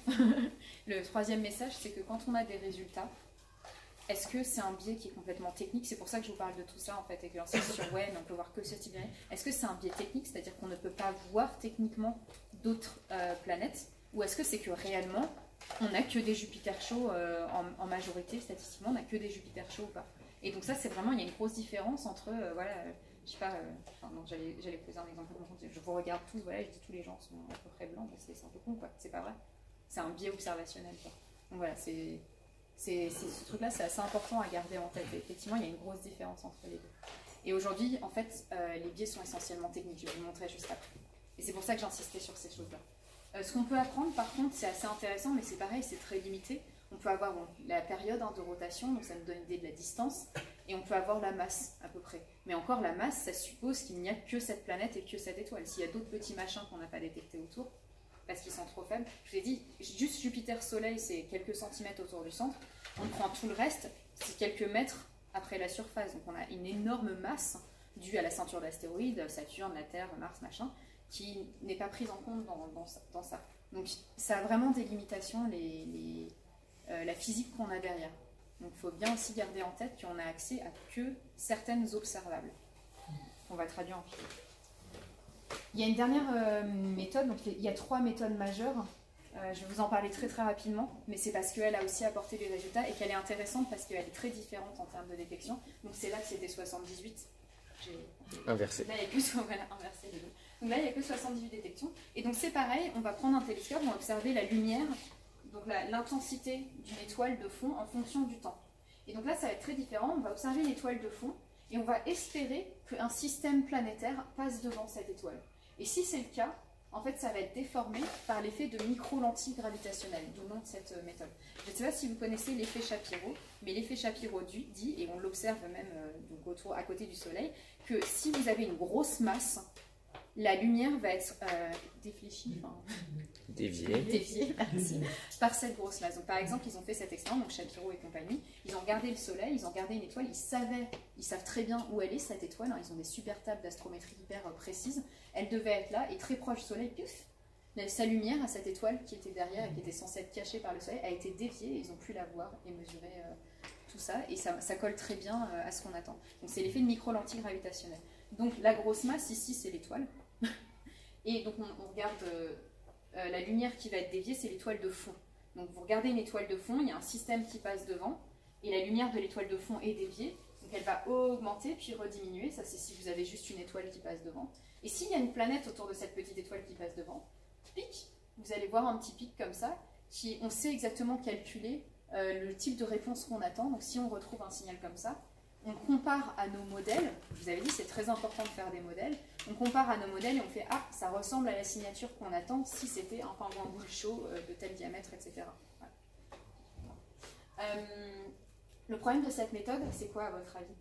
Le troisième message, c'est que quand on a des résultats, est-ce que c'est un biais qui est complètement technique? C'est pour ça que je vous parle de tout ça en fait, et que j'insiste sur ouais, mais on peut voir que ce type de biais. Est-ce que c'est un biais technique, c'est-à-dire qu'on ne peut pas voir techniquement d'autres euh, planètes, ou est-ce que c'est que réellement, on n'a que des Jupiter chauds euh, en, en majorité, statistiquement, on n'a que des Jupiter chauds ou pas? Et donc ça, c'est vraiment, il y a une grosse différence entre, euh, voilà, euh, je sais pas, euh, enfin, donc j'allais, j'allais poser un exemple, je vous regarde tous, voilà, je dis tous les gens sont à peu près blancs, c'est, c'est un peu con, quoi, c'est pas vrai. C'est un biais observationnel, quoi. Donc voilà, c'est, C'est, c'est, ce truc-là, c'est assez important à garder en tête. Et effectivement, il y a une grosse différence entre les deux. Et aujourd'hui, en fait, euh, les biais sont essentiellement techniques. Je vais vous le montrer juste après. Et c'est pour ça que j'insistais sur ces choses-là. Euh, ce qu'on peut apprendre, par contre, c'est assez intéressant, mais c'est pareil, c'est très limité. On peut avoir bon, la période hein, de rotation, donc ça nous donne une idée de la distance, et on peut avoir la masse, à peu près. Mais encore, la masse, ça suppose qu'il n'y a que cette planète et que cette étoile. S'il y a d'autres petits machins qu'on n'a pas détectés autour, parce qu'ils sont trop faibles, je vous ai dit, juste Jupiter-Soleil, c'est quelques centimètres autour du centre. On prend tout le reste, c'est quelques mètres après la surface. Donc on a une énorme masse due à la ceinture d'astéroïdes, Saturne, la Terre, Mars, machin, qui n'est pas prise en compte dans, dans, dans ça. Donc ça a vraiment des limitations, les, les, euh, la physique qu'on a derrière. Donc il faut bien aussi garder en tête qu'on a accès à que certaines observables. On va traduire en physique. Il y a une dernière euh, méthode, donc il y a trois méthodes majeures. Euh, je vais vous en parler très très rapidement, mais c'est parce qu'elle a aussi apporté des résultats et qu'elle est intéressante parce qu'elle est très différente en termes de détection. Donc c'est là que c'était soixante-dix-huit. J'ai inversé. Là, il n'y a que, voilà, inversé les deux. Donc là, il n'y a que soixante-dix-huit détections. Et donc c'est pareil, on va prendre un télescope, on va observer la lumière, donc l'intensité d'une étoile de fond en fonction du temps. Et donc là, ça va être très différent. On va observer une étoile de fond et on va espérer qu'un système planétaire passe devant cette étoile. Et si c'est le cas, en fait, ça va être déformé par l'effet de micro-lentilles gravitationnelles, d'où le nom de cette méthode. Je ne sais pas si vous connaissez l'effet Shapiro, mais l'effet Shapiro dit, et on l'observe même euh, donc autour, à côté du Soleil, que si vous avez une grosse masse, la lumière va être euh, défléchie, enfin, déviée, déviée merci, par cette grosse masse. Donc, par exemple, ils ont fait cet expérience, donc Shapiro et compagnie, ils ont regardé le Soleil, ils ont regardé une étoile, ils savaient, ils savent très bien où elle est, cette étoile, hein, ils ont des super tables d'astrométrie hyper euh, précises, elle devait être là, et très proche du Soleil, puf, sa lumière à cette étoile qui était derrière et qui était censée être cachée par le Soleil a été déviée, et ils ont pu la voir et mesurer euh, tout ça, et ça, ça colle très bien euh, à ce qu'on attend. Donc c'est l'effet de micro-lentilles gravitationnelles. Donc la grosse masse, ici, c'est l'étoile. Et donc on, on regarde euh, euh, la lumière qui va être déviée, c'est l'étoile de fond. Donc vous regardez une étoile de fond, il y a un système qui passe devant, et la lumière de l'étoile de fond est déviée, donc elle va augmenter puis rediminuer, ça c'est si vous avez juste une étoile qui passe devant. Et s'il y a une planète autour de cette petite étoile qui passe devant, pic, vous allez voir un petit pic comme ça, qui, on sait exactement calculer euh, le type de réponse qu'on attend. Donc si on retrouve un signal comme ça, on compare à nos modèles, je vous avais dit c'est très important de faire des modèles, on compare à nos modèles et on fait « Ah, ça ressemble à la signature qu'on attend si c'était un pingouin boule chaud euh, de tel diamètre, et cetera » Voilà. Euh, le problème de cette méthode, c'est quoi à votre avis?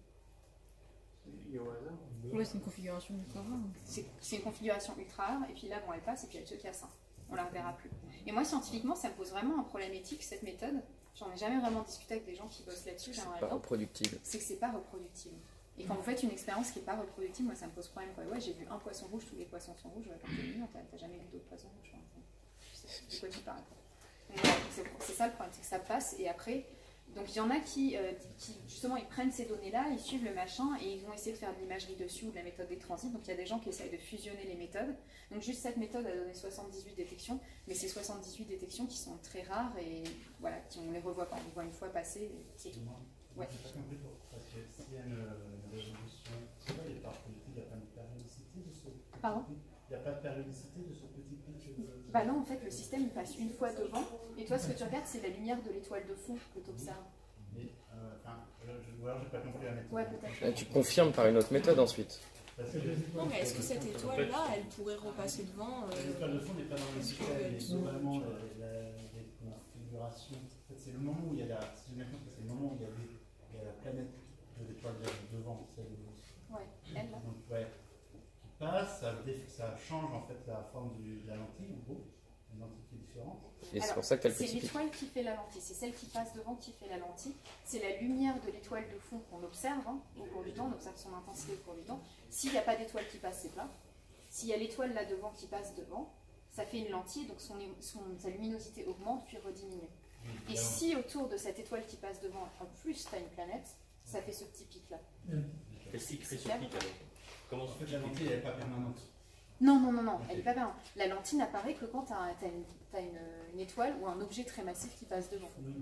Ouais, c'est une configuration ultra rare. C'est une configuration ultra rare, et puis là, bon, elle passe, et puis elle se casse. Hein. On la reverra plus. Et moi, scientifiquement, ça me pose vraiment un problème éthique, cette méthode. J'en ai jamais vraiment discuté avec des gens qui bossent là-dessus. C'est pas reproductible. C'est que c'est pas reproductible. Et quand vous faites une expérience qui n'est pas reproductible, moi, ça me pose problème. Quoi. Ouais, j'ai vu un poisson rouge, tous les poissons sont rouges. Quand t'es mignon, t'as jamais vu d'autres poissons rouges. De quoi tu parles? C'est ça le problème, c'est que ça passe, et après... Donc il y en a qui, euh, qui, justement, ils prennent ces données-là, ils suivent le machin et ils vont essayer de faire de l'imagerie dessus ou de la méthode des transits. Donc il y a des gens qui essayent de fusionner les méthodes. Donc juste cette méthode a donné soixante-dix-huit détections, mais c'est soixante-dix-huit détections qui sont très rares et voilà, qui, on les revoit pas, on les voit une fois passer, c'est tout. Ouais. J'ai pas compris parce que s'il y a une, une résolution, c'est pas les parts politiques, il n'y a pas de périodicité de ce petit Pardon? Il n'y a pas de périodicité de ce petit pitch de... Bah non, en fait, le système il passe une fois devant, et toi ce que tu regardes, c'est la lumière de l'étoile de fond que tu observes. Mais, euh, enfin, ou alors j'ai pas compris la méthode. Ouais, peut-être. Là, tu confirmes par une autre méthode ensuite. Parce que Non, mais est-ce que cette étoile-là, elle pourrait repasser devant euh... l'étoile de fond n'est pas dans le système, mais globalement, la, la, les configurations. En fait, c'est le moment où il y a la. Si j'ai bien compris, c'est le moment où il y a, des, il y a la planète de l'étoile devant, celle de. Ouais, elle là. Donc, ouais. Qui passe, ça, ça change en fait la forme du, de la lentille, en gros. Une lentille qui est différente. Et c'est pour ça que tu as le C'est petit pic. l'étoile qui fait la lentille, c'est celle qui passe devant qui fait la lentille. C'est la lumière de l'étoile de fond qu'on observe hein, au cours du temps, on observe son intensité au cours du temps. S'il n'y a pas d'étoile qui passe, c'est plat. S'il y a l'étoile là devant qui passe devant, ça fait une lentille, donc son, son, sa luminosité augmente puis rediminue. Et si autour de cette étoile qui passe devant, en plus tu as une planète, ça fait ce petit pic là. Qu'est-ce qui crée ce pic alors? Comment En fait, la lentille, elle n'est pas permanente. Non, non, non, non, elle n'est pas permanente. La lentille n'apparaît que quand tu as, as, une, as une, une étoile ou un objet très massif qui passe devant. Oui,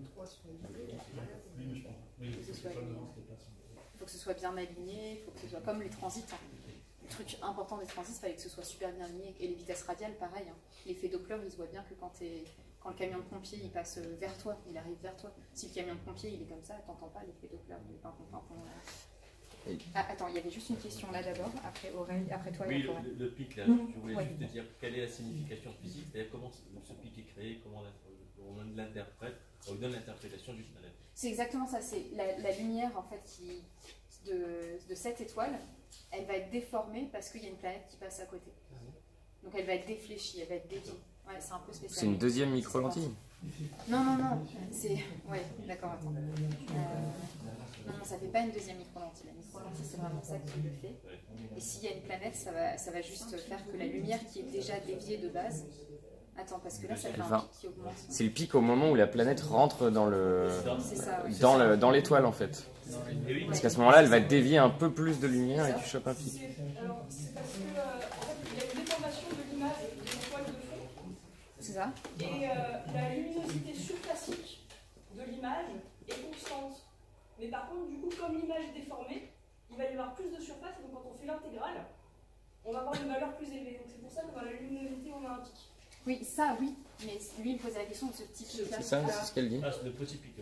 mais je pense. Oui, il faut que ce soit devant, c'est pas ça. Il faut que ce soit bien aligné, il faut que ce soit comme les transits. Hein. Le truc important des transits, il fallait que ce soit super bien aligné. Et les vitesses radiales, pareil. Hein. L'effet Doppler, il se voit bien que quand tu es Quand le camion de pompier il passe vers toi, il arrive vers toi. Si le camion de pompier il est comme ça, t'entends pas l'effet Doppler du pimpon pimpon. Ah, attends, il y avait juste une question là d'abord, après Aurélie, après toi. Oui, et après le, le, le pic là, mmh. je voulais ouais. juste te dire quelle est la signification physique, c'est-à-dire comment ce pic est créé, comment on l'interprète, on donne l'interprétation du planète. C'est exactement ça, c'est la, la lumière en fait qui, de, de cette étoile, elle va être déformée parce qu'il y a une planète qui passe à côté. Donc elle va être défléchie, elle va être déviée. Ouais, c'est un peu spécial. C'est une deuxième micro-lentille. Non, non, non, c'est... Ouais, d'accord, attends. Euh... Non, non, ça fait pas une deuxième micro-lentille. La micro-lentille, c'est vraiment ça qui le fait. Et s'il y a une planète, ça va, ça va juste faire que la lumière qui est déjà déviée de base... Attends, parce que là, ça fait un pic qui augmente. C'est le pic au moment où la planète rentre dans le... ça, oui. dans le, dans l'étoile, en fait. Parce qu'à ce moment-là, elle va dévier un peu plus de lumière et tu chopes un pic. Alors, c'est parce que, euh, en fait, il y a une déformation de l'image de l'étoile de fond. C'est ça. Et euh, la luminosité surfacique de l'image est constante. Mais par contre, du coup, comme l'image est déformée, il va y avoir plus de surface. Et donc, quand on fait l'intégrale, on va avoir une valeur plus élevée. Donc, c'est pour ça que dans la luminosité, on a un pic. Oui, ça, oui. Mais lui, il me posait la question de ce petit pic-là. C'est ça, c'est ce qu'elle dit. Ah, c'est le petit pic.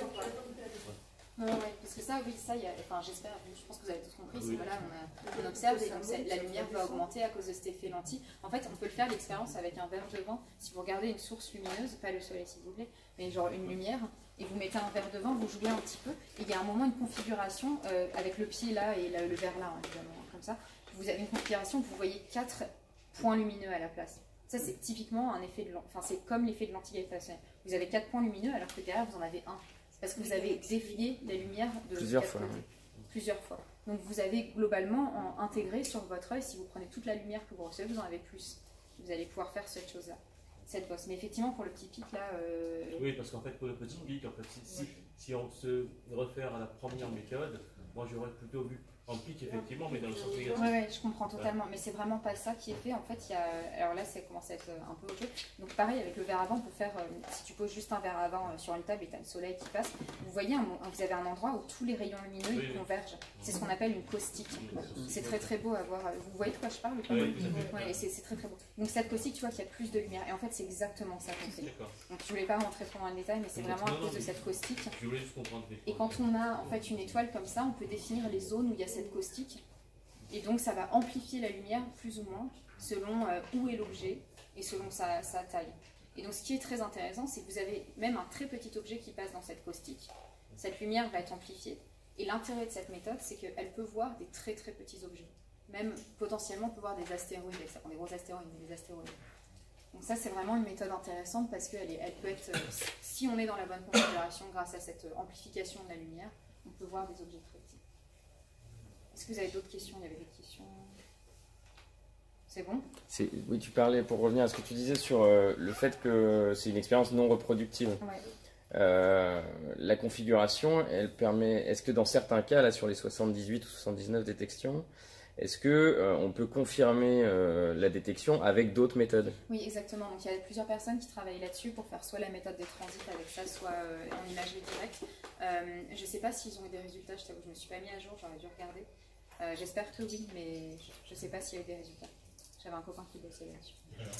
Non, non, ouais, parce que ça, oui, ça, il y a, enfin, j'espère, je pense que vous avez tous compris, c'est voilà, on, a, on observe et donc la lumière va augmenter à cause de cet effet lentille. En fait, on peut le faire l'expérience avec un verre de vin. Si vous regardez une source lumineuse, pas le soleil s'il vous plaît, mais genre une lumière, et vous mettez un verre de vin, vous jouez un petit peu, et il y a un moment une configuration euh, avec le pied là et le, le verre là, hein, évidemment, comme ça. Vous avez une configuration où vous voyez quatre points lumineux à la place. Ça, c'est typiquement un effet de, enfin, c'est comme l'effet de lentille gravitationnelle. Vous avez quatre points lumineux alors que derrière vous en avez un. Parce que vous avez dévié la lumière de plusieurs fois. Oui. Plusieurs fois. Donc vous avez globalement en intégré sur votre œil, si vous prenez toute la lumière que vous recevez, vous en avez plus. Vous allez pouvoir faire cette chose-là, cette bosse. Mais effectivement, pour le petit pic là. Euh... Oui, parce qu'en fait, pour le petit pic, en fait, si, si, si on se réfère à la première méthode, moi j'aurais plutôt vu en pic effectivement, mais dans le sens négatif. Oui, ouais, je comprends totalement, mais c'est vraiment pas ça qui est fait. En fait, il y a... alors là, ça commence à être un peu autre chose. Donc pareil, avec le verre à vent, on peut faire, euh, si tu poses juste un verre à vent sur une table et tu as le soleil qui passe, vous voyez, un, vous avez un endroit où tous les rayons lumineux oui, ils convergent. C'est ce qu'on appelle une caustique. C'est très très beau à voir. Vous voyez de quoi je parle ou pas? Oui, ouais, c'est très très beau. Donc cette caustique, tu vois qu'il y a plus de lumière. Et en fait, c'est exactement ça qu'on fait. Donc je voulais pas rentrer trop dans le détail, mais c'est vraiment à cause de cette caustique. Je voulais juste comprendre. Et quand on a en fait une étoile comme ça, on peut définir les zones où il y a cette caustique. Et donc ça va amplifier la lumière plus ou moins selon euh, où est l'objet et selon sa, sa taille. Et donc ce qui est très intéressant, c'est que vous avez même un très petit objet qui passe dans cette caustique. Cette lumière va être amplifiée. Et l'intérêt de cette méthode, c'est qu'elle peut voir des très très petits objets. Même potentiellement, on peut voir des astéroïdes. Ça prend des gros astéroïdes, mais des astéroïdes. Donc ça, c'est vraiment une méthode intéressante parce qu'elle elle peut être, euh, si on est dans la bonne configuration grâce à cette amplification de la lumière, on peut voir des objets très petits. Est-ce que vous avez d'autres questions? Il y avait des questions. C'est bon? Oui, tu parlais, pour revenir à ce que tu disais sur euh, le fait que c'est une expérience non reproductive. Ouais. Euh, la configuration, elle permet, est-ce que dans certains cas, là sur les soixante-dix-huit ou soixante-dix-neuf détections, est-ce qu'on euh, peut confirmer euh, la détection avec d'autres méthodes? Oui, exactement. Donc il y a plusieurs personnes qui travaillent là-dessus pour faire soit la méthode des transits avec ça, soit euh, en imagerie directe. Euh, je ne sais pas s'ils ont eu des résultats, je t'avoue, je ne me suis pas mis à jour, j'aurais dû regarder. Euh, J'espère que oui, mais je ne sais pas s'il y a eu des résultats. J'avais un copain qui bossait là-dessus.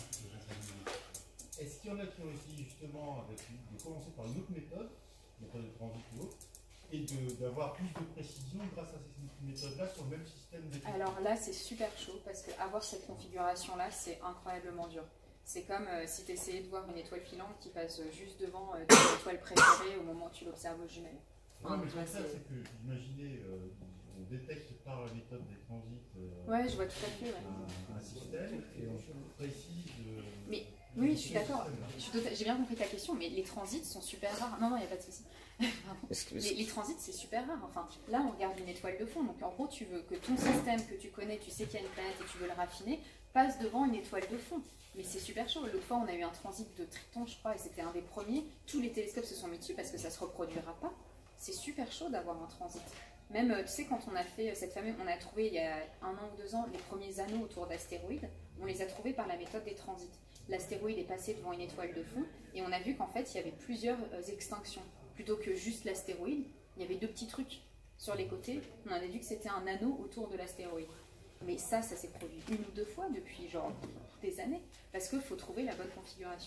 Est-ce qu'il y en a qui ont essayé justement avec, de commencer par une autre méthode, méthode de transit ou autre, et d'avoir plus de précision grâce à cette méthode-là sur le même système de... Alors là, c'est super chaud parce qu'avoir cette configuration-là, c'est incroyablement dur. C'est comme euh, si tu essayais de voir une étoile filante qui passe juste devant euh, ton étoile préférée au moment où tu l'observes aux jumelles. Enfin, non, mais c'est ça, c'est que j'imaginais, euh, on détecte par la méthode des transits euh, ouais, je vois tout à fait, ouais. un, un système et on précise... Euh, mais oui, je suis d'accord. J'ai bien compris ta question, mais les transits sont super rares. Non, non, il n'y a pas de souci. les, les transits, c'est super rare. Enfin, là, on regarde une étoile de fond. Donc, en gros, tu veux que ton système que tu connais, tu sais qu'il y a une planète et tu veux le raffiner, passe devant une étoile de fond. Mais c'est super chaud. L'autre fois, on a eu un transit de Triton, je crois, et c'était un des premiers. Tous les télescopes se sont mis dessus parce que ça ne se reproduira pas. C'est super chaud d'avoir un transit. Même, tu sais, quand on a fait cette fameuse... On a trouvé, il y a un an ou deux ans, les premiers anneaux autour d'astéroïdes. On les a trouvés par la méthode des transits. L'astéroïde est passé devant une étoile de fond et on a vu qu'en fait, il y avait plusieurs extinctions. Plutôt que juste l'astéroïde, il y avait deux petits trucs sur les côtés. On a déduit que c'était un anneau autour de l'astéroïde. Mais ça, ça s'est produit une ou deux fois depuis genre des années, parce qu'il faut trouver la bonne configuration.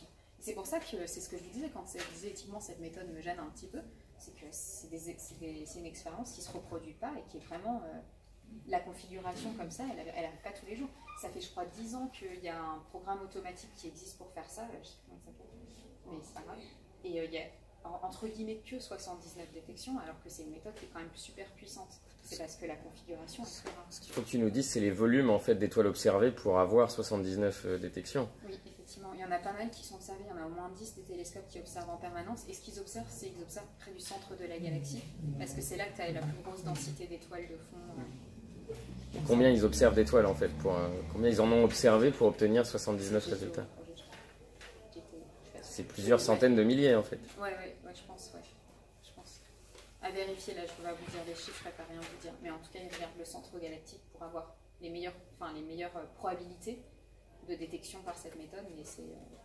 C'est pour ça que c'est ce que je vous disais quand je disais éthiquement cette méthode me gêne un petit peu, c'est que c'est une expérience qui ne se reproduit pas et qui est vraiment... Euh, la configuration comme ça, elle n'arrive pas tous les jours. Ça fait, je crois, dix ans qu'il y a un programme automatique qui existe pour faire ça, je ne sais pas comment ça s'appelle, mais c'est pas grave. Et euh, il y a entre guillemets que soixante-dix-neuf détections, alors que c'est une méthode qui est quand même super puissante. C'est parce que la configuration est très rare. Ce qu'il faut que tu nous dises, c'est les volumes en fait d'étoiles observées pour avoir soixante-dix-neuf euh, détections. Oui, effectivement. Il y en a pas mal qui sont observés. Il y en a au moins dix des télescopes qui observent en permanence. Et ce qu'ils observent, c'est qu'ils observent près du centre de la galaxie, parce que c'est là que tu as la plus grosse densité d'étoiles de fond. Combien ils observent d'étoiles en fait pour, euh, combien ils en ont observé pour obtenir soixante-dix-neuf résultats? C'est plusieurs centaines de milliers en fait. Ouais, ouais, ouais, je pense, ouais. Je pense. À vérifier, là, je ne vais pas vous dire les chiffres, je ne préfère rien vous dire. Mais en tout cas, ils regardent le centre galactique pour avoir les meilleures, enfin, les meilleures euh, probabilités de détection par cette méthode, mais c'est, euh,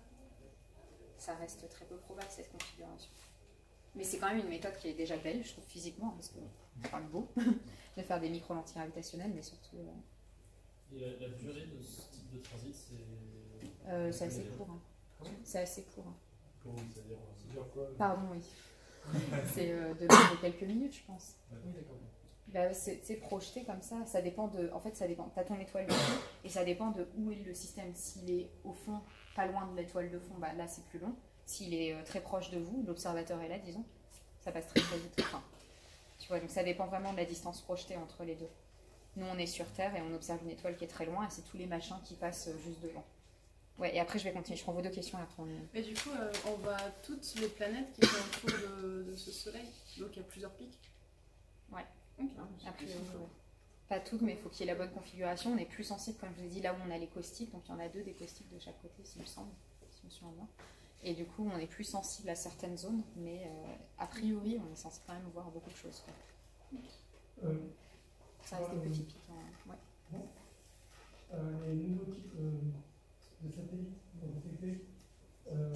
ça reste très peu probable cette configuration. Mais c'est quand même une méthode qui est déjà belle, je trouve, physiquement, parce que c'est quand même beau de faire des micro-lentilles gravitationnelles, mais surtout... Euh... Et la, la durée de ce type de transit, c'est... Euh, c'est assez court. Hein. C'est assez court. Hein. Comment ça veut dire, ça dure quoi? Pardon, oui. C'est euh, de, de quelques minutes, je pense. Oui, d'accord. Bah, c'est projeté comme ça, ça dépend de... En fait, ça dépend. Tu as ton étoile de fond, et ça dépend de où est le système. S'il est au fond, pas loin de l'étoile de fond, bah, là, c'est plus long. S'il est euh, très proche de vous, l'observateur est là, disons, ça passe très très vite. Enfin, tu vois, donc ça dépend vraiment de la distance projetée entre les deux. Nous, on est sur Terre et on observe une étoile qui est très loin, et c'est tous les machins qui passent euh, juste devant. Ouais, et après, je vais continuer. Je prends vos deux questions et après on... Mais du coup, euh, on voit toutes les planètes qui sont autour de, de ce Soleil, donc il y a plusieurs pics. Ouais. Okay. Après, euh, pas toutes, mais il faut qu'il y ait la bonne configuration. On est plus sensible, comme je vous ai dit, là où on a les caustiques, donc il y en a deux des caustiques de chaque côté, s'il me semble, si je me souviens bien. Et du coup, on est plus sensible à certaines zones, mais euh, a priori, on est censé quand même voir beaucoup de choses. Quoi. Euh, Ça reste euh, des petits pics. Hein. Ouais. Bon. Euh, les nouveaux types euh, de satellites que vous détectez, euh,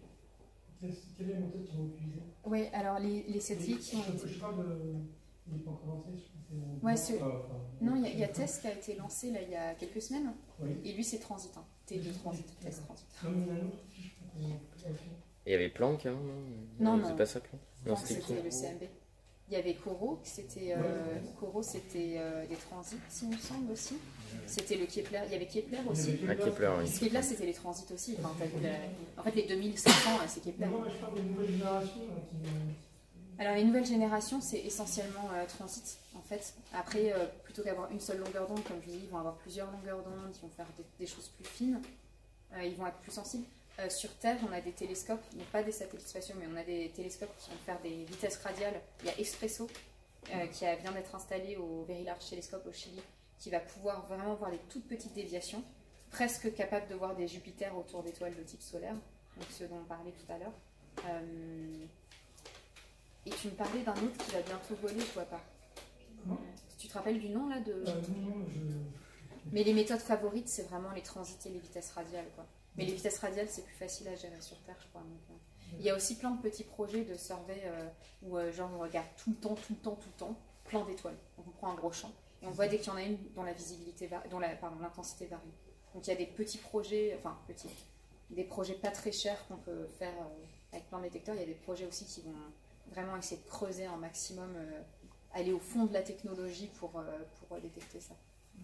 quelle, quelle est la méthode qu'ils vont utiliser? Oui, alors les, les satellites qui ont été... Je parle de... Il n'est pas encore lancé, je pense. Ouais, ce... euh, enfin, non, il y a, y a TESS qui a été lancé là, il y a quelques semaines. Oui. Et lui, c'est Transit. Hein. T deux Transit, TESS Transit. Non, mais il y en a un autre aussi, je pense. Et il y avait Planck, hein? Non, non. C'est pas ça, Planck? Non, c'était le C M B. Il y avait Corot, c'était euh, Corot, c'était euh, des transits, il me semble aussi. C'était le Kepler, il y avait Kepler aussi. Ah, Kepler, oui. Ce Kepler, c'était les transits aussi. Enfin, la... En fait, les deux mille cinq cents, c'est Kepler. Non, je parle des nouvelles générations. Qui... Alors, les nouvelles générations, c'est essentiellement euh, transit, en fait. Après, euh, plutôt qu'avoir une seule longueur d'onde, comme je vous dis, ils vont avoir plusieurs longueurs d'onde, ils vont faire des, des choses plus fines, euh, ils vont être plus sensibles. Euh, sur Terre, on a des télescopes, donc pas des satellites spatiaux, mais on a des télescopes qui vont faire des vitesses radiales. Il y a Expresso, euh, qui a, vient d'être installé au Very Large Telescope au Chili, qui va pouvoir vraiment voir des toutes petites déviations, presque capable de voir des Jupiters autour d'étoiles de type solaire, donc ce dont on parlait tout à l'heure. Euh, et tu me parlais d'un autre qui va bientôt voler, je vois pas. Comment ? Tu te rappelles du nom là de... euh, non, non, je... Mais les méthodes favorites, c'est vraiment les transits et les vitesses radiales, quoi. Mais les vitesses radiales, c'est plus facile à gérer sur Terre, je crois. Donc, euh, il y a aussi plein de petits projets de survey euh, où euh, genre, on regarde tout le temps, tout le temps, tout le temps, plein d'étoiles. Donc on prend un gros champ et on voit dès qu'il y en a une dont la visibilité varie, dont la, pardon, l'intensité varie. Donc il y a des petits projets, enfin petits, des projets pas très chers qu'on peut faire euh, avec plein de détecteurs. Il y a des projets aussi qui vont vraiment essayer de creuser un maximum, euh, aller au fond de la technologie pour, euh, pour euh, détecter ça.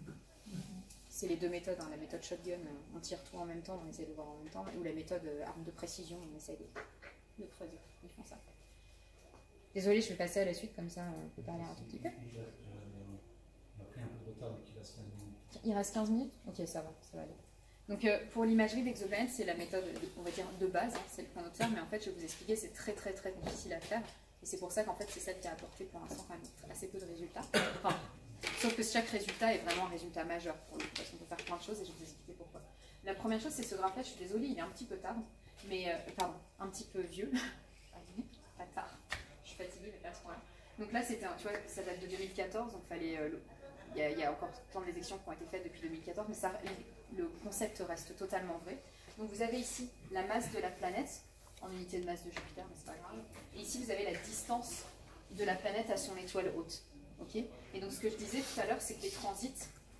C'est les deux méthodes, hein. La méthode shotgun, euh, on tire tout en même temps, on essaie de voir en même temps, ou la méthode euh, arme de précision, on essaie de, de creuser. Ils font ça. Désolée, je vais passer à la suite, comme ça on peut parler un tout petit peu. On a pris un peu de retard, donc il reste quinze minutes. Il reste quinze minutes? Ok, ça va, ça va aller. Donc euh, pour l'imagerie d'exoplanètes, c'est la méthode, on va dire, de base, hein, celle qu'on observe, mais en fait, je vais vous expliquer, c'est très très très difficile à faire. Et c'est pour ça qu'en fait, c'est celle qui a apporté pour l'instant quand même assez peu de résultats. Enfin, sauf que chaque résultat est vraiment un résultat majeur pour nous, parce qu'on peut faire plein de choses et je vais vous expliquer pourquoi. La première chose, c'est ce graphe-là, je suis désolée, il est un petit peu tard, mais, euh, pardon, un petit peu vieux. Pas tard, je suis fatiguée, mais pas à ce point-là. Donc là, c'était, tu vois, ça date de deux mille quatorze, donc fallait, euh, le... il, y a, il y a encore plein de détections qui ont été faites depuis deux mille quatorze, mais ça, le concept reste totalement vrai. Donc vous avez ici la masse de la planète, en unité de masse de Jupiter, mais c'est pas grave. Et ici, vous avez la distance de la planète à son étoile haute. Okay, et donc ce que je disais tout à l'heure, c'est que les transits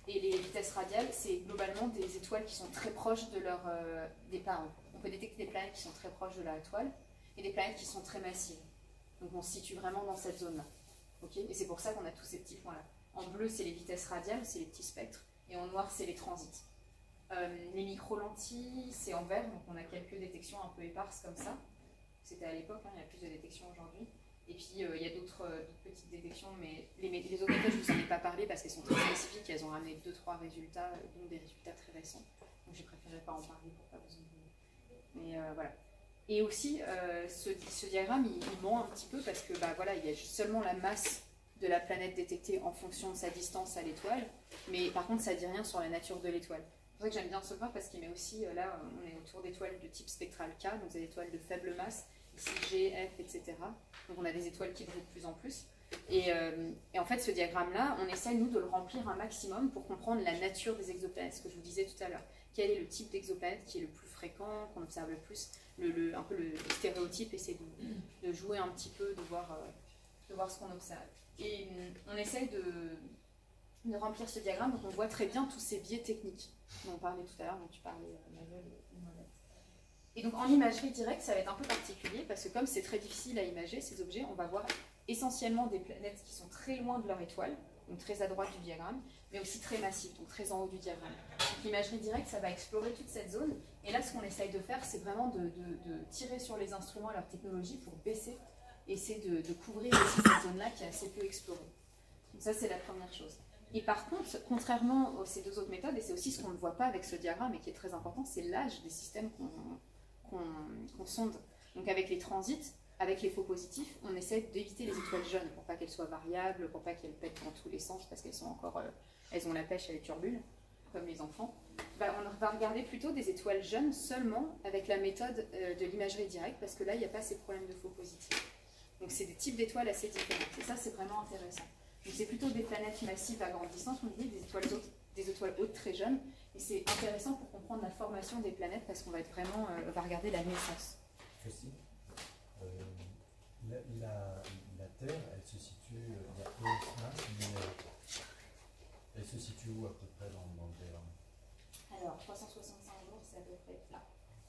Et les vitesses radiales, c'est globalement des étoiles qui sont très proches de leur, euh, des parents. On peut détecter des planètes qui sont très proches de leur étoile et des planètes qui sont très massives. Donc on se situe vraiment dans cette zone-là. Okay, et c'est pour ça qu'on a tous ces petits points-là. En bleu, c'est les vitesses radiales, c'est les petits spectres. Et en noir, c'est les transits. Euh, les micro-lentilles, c'est en vert, donc on a quelques détections un peu éparses comme ça. C'était à l'époque, hein, il y a plus de détections aujourd'hui. Et puis euh, il y a d'autres euh, petites détections, mais les, les autres méthodes, je ne vous en ai pas parlé parce qu'elles sont très spécifiques, elles ont ramené deux trois résultats, dont des résultats très récents. Donc j'ai préféré pas en parler pour pas vous en Mais euh, voilà. Et aussi, euh, ce, ce diagramme, il, il ment un petit peu parce que bah, voilà, il y a seulement la masse de la planète détectée en fonction de sa distance à l'étoile, mais par contre, ça ne dit rien sur la nature de l'étoile. C'est pour ça que j'aime bien ce graphe parce qu'il met aussi, euh, là, on est autour d'étoiles de type spectral K, donc des étoiles de faible masse, ici G, F, et cetera. Donc on a des étoiles qui brillent de plus en plus. Et, euh, et en fait, ce diagramme-là, on essaye, nous, de le remplir un maximum pour comprendre la nature des exoplanètes, ce que je vous disais tout à l'heure. Quel est le type d'exoplanète qui est le plus fréquent, qu'on observe le plus, le, le, un peu le, le stéréotype, essayer de, de jouer un petit peu, de voir, euh, de voir ce qu'on observe. Et on essaye de, de remplir ce diagramme, donc on voit très bien tous ces biais techniques dont on parlait tout à l'heure, dont tu parlais, Manuel et Mohamed. Et donc en imagerie directe, ça va être un peu particulier, parce que comme c'est très difficile à imager, ces objets, on va voir essentiellement des planètes qui sont très loin de leur étoile, donc très à droite du diagramme, mais aussi très massives, donc très en haut du diagramme. Donc l'imagerie directe, ça va explorer toute cette zone, et là ce qu'on essaye de faire, c'est vraiment de, de, de tirer sur les instruments et leur technologie pour baisser, essayer de, de couvrir aussi cette zone-là qui est assez peu explorée. Donc ça, c'est la première chose. Et par contre, contrairement aux ces deux autres méthodes, et c'est aussi ce qu'on ne voit pas avec ce diagramme et qui est très important, c'est l'âge des systèmes qu'on qu'on qu'on sonde. Donc avec les transits, avec les faux positifs, on essaie d'éviter les étoiles jeunes pour pas qu'elles soient variables, pour pas qu'elles pètent dans tous les sens, parce qu'elles sont encore, euh, elles ont la pêche, elles turbulent, comme les enfants. Bah, on va regarder plutôt des étoiles jeunes seulement avec la méthode euh, de l'imagerie directe, parce que là, il n'y a pas ces problèmes de faux positifs. Donc c'est des types d'étoiles assez différents. Et ça, c'est vraiment intéressant. Donc c'est plutôt des planètes massives à grande distance, on dit, des étoiles hautes, des étoiles hautes très jeunes. Et c'est intéressant pour comprendre la formation des planètes parce qu'on va être vraiment, euh, on va regarder la naissance. Aussi, euh, la, la, la Terre, elle se situe, il y a peu de masse, mais euh, elle se situe où à peu près dans, dans le diagramme? Alors, trois cent soixante-cinq jours, c'est à peu près là.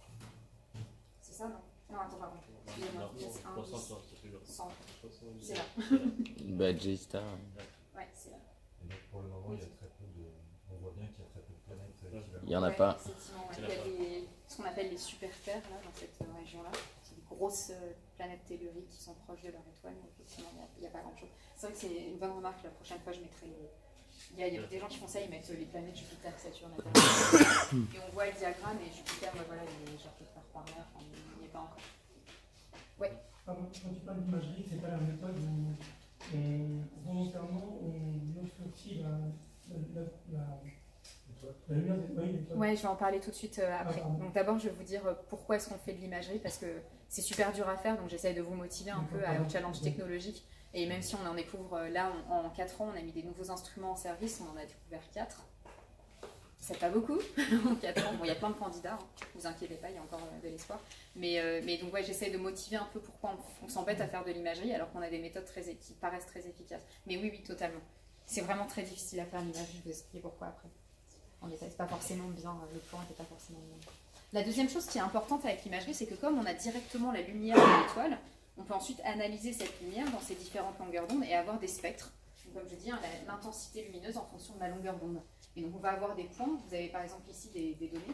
C'est ça, non? Non, attends, pardon. Excusez-moi, cent. C'est là. Bah, J-Star. Ouais, c'est là. Et donc, pour le moment, il y a très peu de... On voit bien qu'il y a très peu de planètes qui va... Il n'y en a ouais, pas. Effectivement, ouais. Il y a des, ce qu'on appelle les super-terres, là, dans cette euh, région-là. C'est des grosses euh, planètes telluriques qui sont proches de leur étoile, mais effectivement, il n'y a, a pas grand-chose. C'est vrai que c'est une bonne remarque. La prochaine fois, je mettrai... Les... Il y, a, il y a des gens qui font ça, ils mettent les planètes Jupiter, Saturne, et on voit le diagramme, et Jupiter, bah, voilà, il est genre quelque part par là, enfin, il n'y est pas encore. Ouais. Pardon, quand tu parles d'imagerie, c'est pas la méthode où on, volontairement on obscurcit la, la, la, la lumière des étoiles. Ouais, je vais en parler tout de suite euh, après. Ah, donc d'abord, je vais vous dire euh, pourquoi est-ce qu'on fait de l'imagerie, parce que c'est super dur à faire, donc j'essaye de vous motiver un peu à, au challenge technologique. Et même si on en découvre, euh, là, on, en quatre ans, on a mis des nouveaux instruments en service, on en a découvert quatre. C'est pas beaucoup, en quatre ans. Bon, il y a plein de candidats, hein. Ne vous inquiétez pas, il y a encore euh, de l'espoir. Mais, euh, mais donc, ouais, j'essaie de motiver un peu pourquoi on, on s'embête à faire de l'imagerie alors qu'on a des méthodes très, qui paraissent très efficaces. Mais oui, oui, totalement. C'est vraiment très difficile à faire l'imagerie, je vais vous expliquer pourquoi après. En détail, c'est pas forcément bien, le plan n'est pas forcément bien. La deuxième chose qui est importante avec l'imagerie, c'est que comme on a directement la lumière de l'étoile, on peut ensuite analyser cette lumière dans ses différentes longueurs d'onde et avoir des spectres. Donc, comme je dis, hein, l'intensité lumineuse en fonction de la longueur d'onde. Et donc on va avoir des points, vous avez par exemple ici des, des données,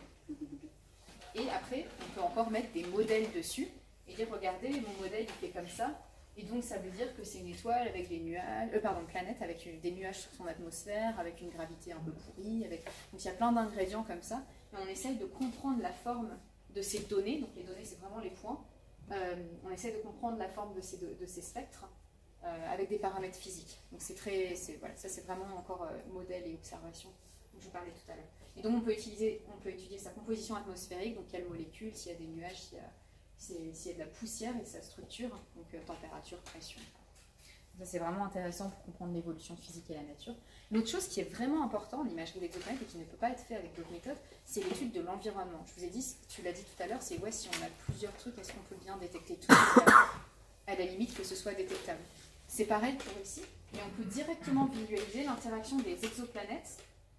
et après on peut encore mettre des modèles dessus, et dire regardez, mon modèle il fait comme ça, et donc ça veut dire que c'est une étoile avec des nuages, euh, pardon, planète avec une, des nuages sur son atmosphère, avec une gravité un peu pourrie, avec... donc il y a plein d'ingrédients comme ça, et on essaye de comprendre la forme de ces données, donc les données c'est vraiment les points, euh, on essaye de comprendre la forme de ces, de, de ces spectres, euh, avec des paramètres physiques. Donc c'est très, voilà, ça c'est vraiment encore euh, modèle et observation. Je vous parlais tout à l'heure. Et donc on peut, utiliser, on peut étudier sa composition atmosphérique, donc quelles molécules, s'il y a des nuages, s'il y a, s'il y a de la poussière et sa structure, donc euh, température, pression. Ça c'est vraiment intéressant pour comprendre l'évolution physique et la nature. L'autre chose qui est vraiment important en imagerie d'exoplanètes et qui ne peut pas être fait avec d'autres méthodes, c'est l'étude de l'environnement. Je vous ai dit, tu l'as dit tout à l'heure, c'est ouais, si on a plusieurs trucs, est-ce qu'on peut bien détecter tout à la limite que ce soit détectable. C'est pareil pour ici, mais on peut directement visualiser l'interaction des exoplanètes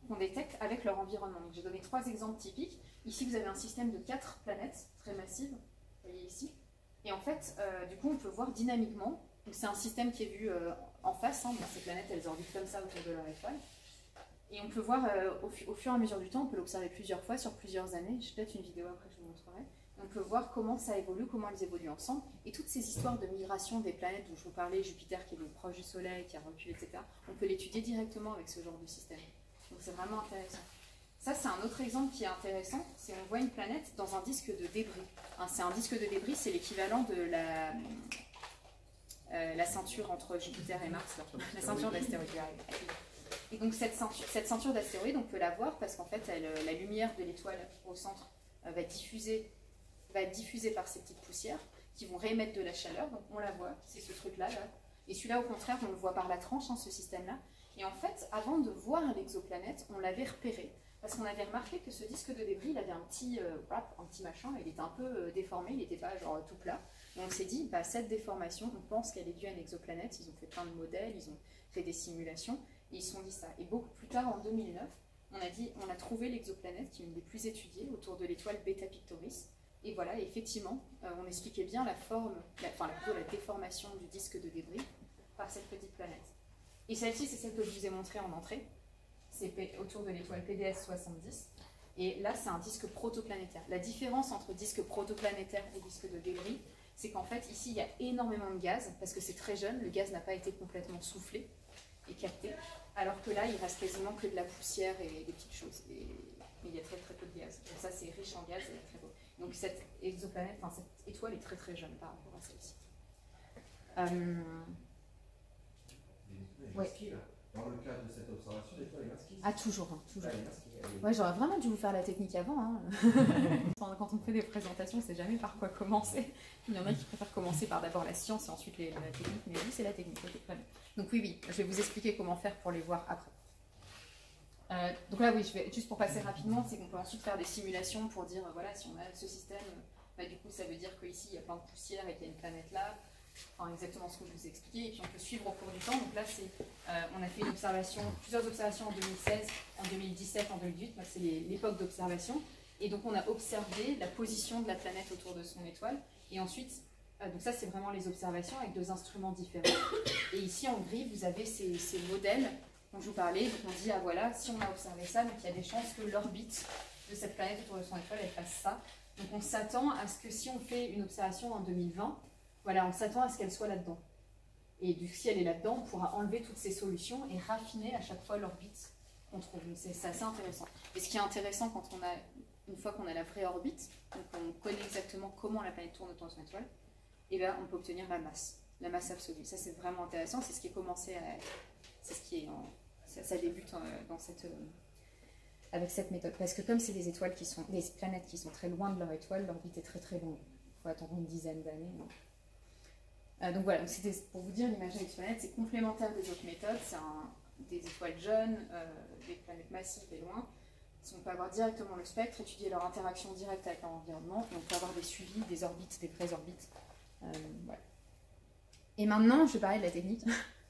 qu'on détecte avec leur environnement. J'ai donné trois exemples typiques. Ici, vous avez un système de quatre planètes très massives, vous voyez ici. Et en fait, euh, du coup, on peut voir dynamiquement. C'est un système qui est vu euh, en face. Hein, ces planètes, elles orbitent comme ça autour de leur étoile. Et on peut voir euh, au, au fur et à mesure du temps, on peut l'observer plusieurs fois sur plusieurs années. J'ai peut-être une vidéo après, je vous montrerai. On peut voir comment ça évolue, comment elles évoluent ensemble. Et toutes ces histoires de migration des planètes dont je vous parlais, Jupiter qui est donc proche du Soleil, qui a reculé, et cetera, on peut l'étudier directement avec ce genre de système. Donc c'est vraiment intéressant. Ça, c'est un autre exemple qui est intéressant, c'est on voit une planète dans un disque de débris. Hein, c'est un disque de débris, c'est l'équivalent de la, euh, la ceinture entre Jupiter et Mars, la ceinture d'astéroïdes. Et donc cette ceinture, cette ceinture d'astéroïdes, on peut la voir parce qu'en fait, elle, la lumière de l'étoile au centre euh, va diffuser va être diffusée par ces petites poussières qui vont réémettre de la chaleur, donc on la voit, c'est ce truc-là. Là. Et celui-là, au contraire, on le voit par la tranche, hein, ce système-là. Et en fait, avant de voir l'exoplanète, on l'avait repéré, parce qu'on avait remarqué que ce disque de débris, il avait un petit euh, wrap, un petit machin, il était un peu euh, déformé, il n'était pas genre tout plat. Et on s'est dit, bah, cette déformation, on pense qu'elle est due à une exoplanète, ils ont fait plein de modèles, ils ont fait des simulations, et ils se sont dit ça. Et beaucoup plus tard, en deux mille neuf, on a, dit, on a trouvé l'exoplanète, qui est une des plus étudiées, autour de l'étoile Beta Pictoris. Et voilà, effectivement, euh, on expliquait bien la forme, la, enfin la, la déformation du disque de débris par cette petite planète. Et celle-ci, c'est celle que je vous ai montrée en entrée. C'est autour de l'étoile P D S soixante-dix. Et là, c'est un disque protoplanétaire. La différence entre disque protoplanétaire et disque de débris, c'est qu'en fait, ici, il y a énormément de gaz, parce que c'est très jeune, le gaz n'a pas été complètement soufflé et capté, alors que là, il reste quasiment que de la poussière et des petites choses. Et, mais il y a très très peu de gaz. Donc ça, c'est riche en gaz et très beau. Donc cette exoplanète, enfin cette étoile est très très jeune par rapport à celle-ci. Euh... Ouais. Dans le cadre de cette observation, l'étoile est masquée. Ah toujours, hein, toujours. Elle est masquée, elle est... Ouais, j'aurais vraiment dû vous faire la technique avant. Hein. Quand on fait des présentations, c'est jamais par quoi commencer. Il y en a qui préfèrent commencer par d'abord la science et ensuite les, la technique, mais oui, c'est la technique. Okay, très bien. Donc oui, oui, je vais vous expliquer comment faire pour les voir après. Euh, donc là, oui, je vais, juste pour passer rapidement, c'est qu'on peut ensuite faire des simulations pour dire, euh, voilà, si on a ce système, bah, du coup, ça veut dire qu'ici, il y a plein de poussière et qu'il y a une planète là, enfin, exactement ce que je vous ai expliqué, et puis on peut suivre au cours du temps. Donc là, c'est, euh, on a fait une observation, plusieurs observations en deux mille seize, en deux mille dix-sept, en deux mille dix-huit, bah, c'est l'époque d'observation, et donc on a observé la position de la planète autour de son étoile, et ensuite, euh, donc ça, c'est vraiment les observations avec deux instruments différents. Et ici, en gris, vous avez ces, ces modèles dont je vous parlais, donc on dit, ah voilà, si on a observé ça, donc il y a des chances que l'orbite de cette planète autour de son étoile, elle fasse ça. Donc on s'attend à ce que si on fait une observation en deux mille vingt, voilà, on s'attend à ce qu'elle soit là-dedans. Et du coup, si elle est là-dedans, on pourra enlever toutes ces solutions et raffiner à chaque fois l'orbite qu'on trouve. Donc c'est assez intéressant. Et ce qui est intéressant quand on a, une fois qu'on a la vraie orbite, donc on connaît exactement comment la planète tourne autour de son étoile, et bien on peut obtenir la masse, la masse absolue. Ça c'est vraiment intéressant, c'est ce qui est commencé à... C'est ce qui est en, ça, ça débute en, dans cette, euh, avec cette méthode. Parce que comme c'est des étoiles qui sont, des planètes qui sont très loin de leur étoile, l'orbite est très très longue. Il faut attendre une dizaine d'années. Euh, donc voilà, c'était pour vous dire, l'image d'exoplanète, c'est complémentaire des autres méthodes. C'est des étoiles jeunes, euh, des planètes massives et loin. On peut avoir directement le spectre, étudier leur interaction directe avec leur environnement, et on peut avoir des suivis, des orbites, des vraies orbites. Euh, voilà. Et maintenant, je vais parler de la technique.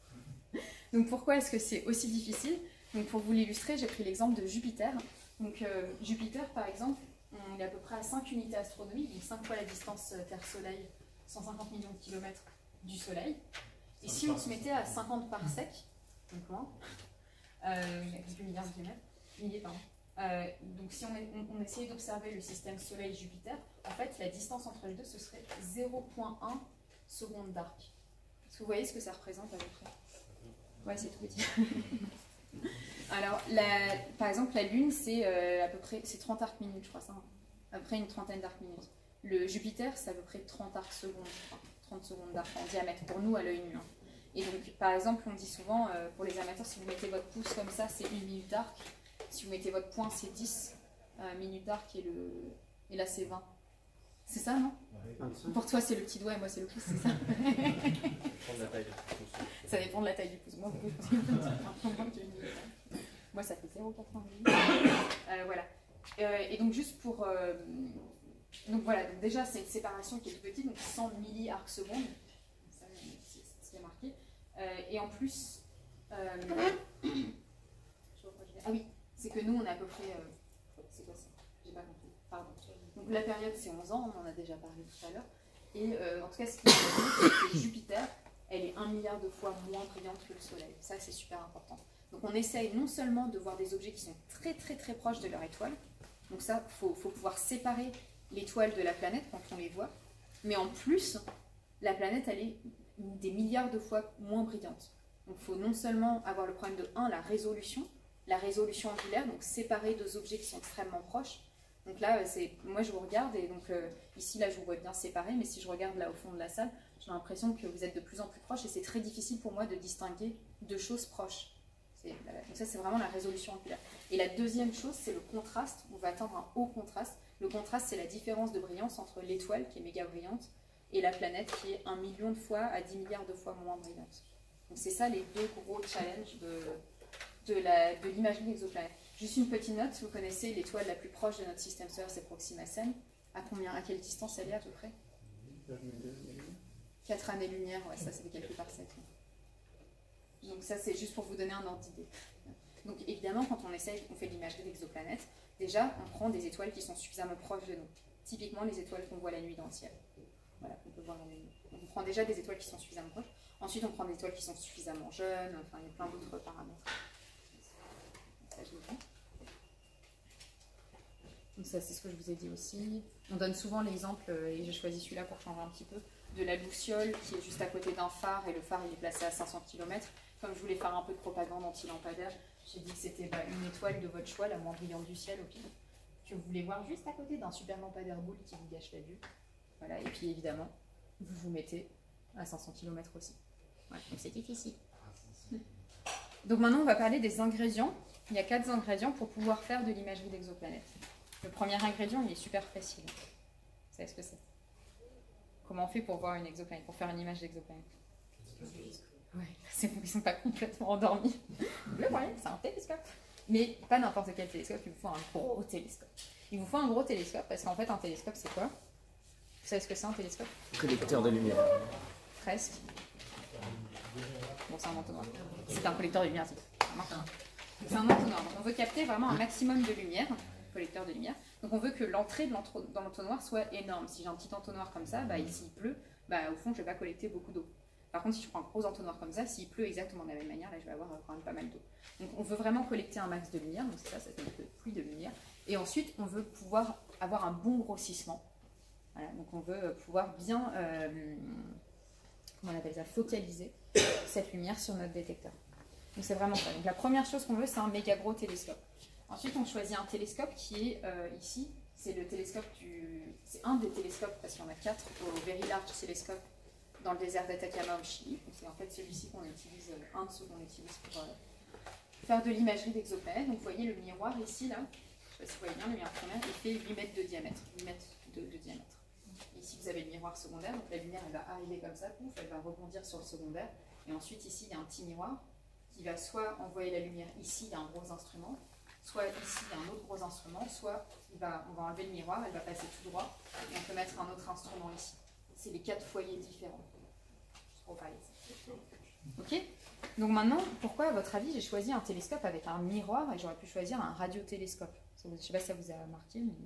Donc pourquoi est-ce que c'est aussi difficile? Donc pour vous l'illustrer, j'ai pris l'exemple de Jupiter. Donc euh, Jupiter, par exemple, on est à peu près à cinq unités astronomiques, donc cinq fois la distance Terre-Soleil, cent cinquante millions de kilomètres du Soleil. Et si on se mettait à cinquante parsec, donc loin, euh, il y a quelques milliards de kilomètres, milliers, pardon. Euh, donc si on, est, on, on essayait d'observer le système Soleil-Jupiter, en fait la distance entre les deux ce serait zéro virgule un secondes d'arc. Est-ce que vous voyez ce que ça représente à peu près? Ouais, c'est tout petit. Alors, la, par exemple, la Lune, c'est euh, à peu près c'est trente arcs minutes, je crois, ça, hein. À peu près une trentaine d'arcs minutes. Le Jupiter, c'est à peu près trente arcs secondes, enfin, trente secondes d'arc en diamètre, pour nous, à l'œil nu. Hein. Et donc, par exemple, on dit souvent, euh, pour les amateurs, si vous mettez votre pouce comme ça, c'est une minute d'arc. Si vous mettez votre poing, c'est dix euh, minutes d'arc, et, le... et là, c'est vingt. C'est ça, non? vingt-cinq. Pour toi, c'est le petit doigt, et moi, c'est le pouce, c'est ça? Ça dépend de la taille du pouce. Moi, vous pouvez moi ça fait zéro virgule quatre-vingt-dix. euh, voilà. Euh, et donc, juste pour... Euh, donc, voilà. Donc, déjà, c'est une séparation qui est toute petite, donc cent milliarcs secondes. Ça, c'est ce qui est marqué. Euh, et en plus... Euh, ah oui, c'est que nous, on est à peu près... Euh... C'est quoi ça? J'ai pas compris. Pardon. Donc la période, c'est onze ans, on en a déjà parlé tout à l'heure. Et euh, en tout cas, ce qui est c'est que Jupiter, elle est un milliard de fois moins brillante que le Soleil. Ça, c'est super important. Donc on essaye non seulement de voir des objets qui sont très très très proches de leur étoile, donc ça, il faut, faut pouvoir séparer l'étoile de la planète quand on les voit, mais en plus, la planète, elle est des milliards de fois moins brillante. Donc il faut non seulement avoir le problème de un, la résolution, la résolution angulaire, donc séparer deux objets qui sont extrêmement proches. Donc là, c'est, moi je vous regarde, et donc euh, ici, là, je vous vois bien séparés, mais si je regarde là au fond de la salle, j'ai l'impression que vous êtes de plus en plus proches, et c'est très difficile pour moi de distinguer deux choses proches. Donc ça, c'est vraiment la résolution angulaire. Et la deuxième chose, c'est le contraste. On va atteindre un haut contraste. Le contraste, c'est la différence de brillance entre l'étoile, qui est méga brillante, et la planète, qui est un million de fois à dix milliards de fois moins brillante. Donc c'est ça les deux gros challenges de, de, la, de l'imagerie d'exoplanètes. Juste une petite note, vous connaissez l'étoile la plus proche de notre système solaire, c'est Proxima Centauri. À combien, à quelle distance elle est à peu près? quatre années-lumière, ouais, ça, ça fait calculé par sept. Donc ça, c'est juste pour vous donner un ordre d'idée. Donc évidemment, quand on essaye, on fait de l'imagerie d'exoplanètes, déjà, on prend des étoiles qui sont suffisamment proches de nous. Typiquement, les étoiles qu'on voit la nuit dans le ciel. Voilà, qu'on peut voir la nuit. Donc, on prend déjà des étoiles qui sont suffisamment proches. Ensuite, on prend des étoiles qui sont suffisamment jeunes. Enfin, il y a plein d'autres paramètres. Ça, je le prends. Donc ça, c'est ce que je vous ai dit aussi. On donne souvent l'exemple, et j'ai choisi celui-là pour changer un petit peu, de la Luciole, qui est juste à côté d'un phare, et le phare, il est placé à cinq cents kilomètres. Comme je voulais faire un peu de propagande anti-lampadaire, j'ai dit que c'était bah, une étoile de votre choix, la moins brillante du ciel, au pire, que vous voulez voir juste à côté d'un super lampadaire boule qui vous gâche la vue. Voilà, et puis évidemment, vous vous mettez à cinq cents kilomètres aussi. Voilà, donc c'est difficile. Donc maintenant, on va parler des ingrédients. Il y a quatre ingrédients pour pouvoir faire de l'imagerie d'exoplanètes. Le premier ingrédient, il est super facile. Vous savez ce que c'est? Comment on fait pour voir une exoplanète, pour faire une image d'exoplanète? Ouais, c'est ils ne sont pas complètement endormis. Le problème, c'est un télescope. Mais pas n'importe quel télescope, il vous faut un gros télescope. Il vous faut un gros télescope, parce qu'en fait, un télescope, c'est quoi? Vous savez ce que c'est un télescope? Collecteur de lumière. Presque. Bon, c'est un entonnoir. C'est un collecteur de lumière, c'est un entonnoir. C'est un entonnoir. Donc on veut capter vraiment un maximum de lumière, collecteur de lumière. Donc on veut que l'entrée de dans l'entonnoir soit énorme. Si j'ai un petit entonnoir comme ça, bah, ici il pleut, bah, au fond je ne vais pas collecter beaucoup d'eau. Par contre, si je prends un gros entonnoir comme ça, s'il pleut exactement de la même manière, là je vais avoir quand même pas mal d'eau. Donc on veut vraiment collecter un max de lumière, donc c'est ça, ça fait une pluie de lumière. Et ensuite, on veut pouvoir avoir un bon grossissement. Voilà, donc on veut pouvoir bien, euh, comment on appelle ça, focaliser cette lumière sur notre détecteur. Donc c'est vraiment ça. Donc la première chose qu'on veut, c'est un méga gros télescope. Ensuite, on choisit un télescope qui est euh, ici. C'est le télescope du, c'est un des télescopes parce qu'il y en a quatre au Very Large Telescope dans le désert d'Atacama au Chili. C'est en fait celui-ci qu'on utilise, un de ceux qu'on utilise pour euh, faire de l'imagerie d'exoplanètes. Donc vous voyez le miroir ici là. Je ne sais pas si vous voyez bien, le miroir primaire, il fait huit mètres de diamètre. huit mètres de, de diamètre. Ici, vous avez le miroir secondaire, donc la lumière, elle va arriver comme ça, pouf, elle va rebondir sur le secondaire. Et ensuite, ici, il y a un petit miroir qui va soit envoyer la lumière ici, il y a un gros instrument, soit ici, il y a un autre gros instrument, soit il va, on va enlever le miroir, elle va passer tout droit, et on peut mettre un autre instrument ici. C'est les quatre foyers différents. Je trouve pas ici. Ok? Donc maintenant, pourquoi, à votre avis, j'ai choisi un télescope avec un miroir et j'aurais pu choisir un radiotélescope? Je ne sais pas si ça vous a marqué, mais...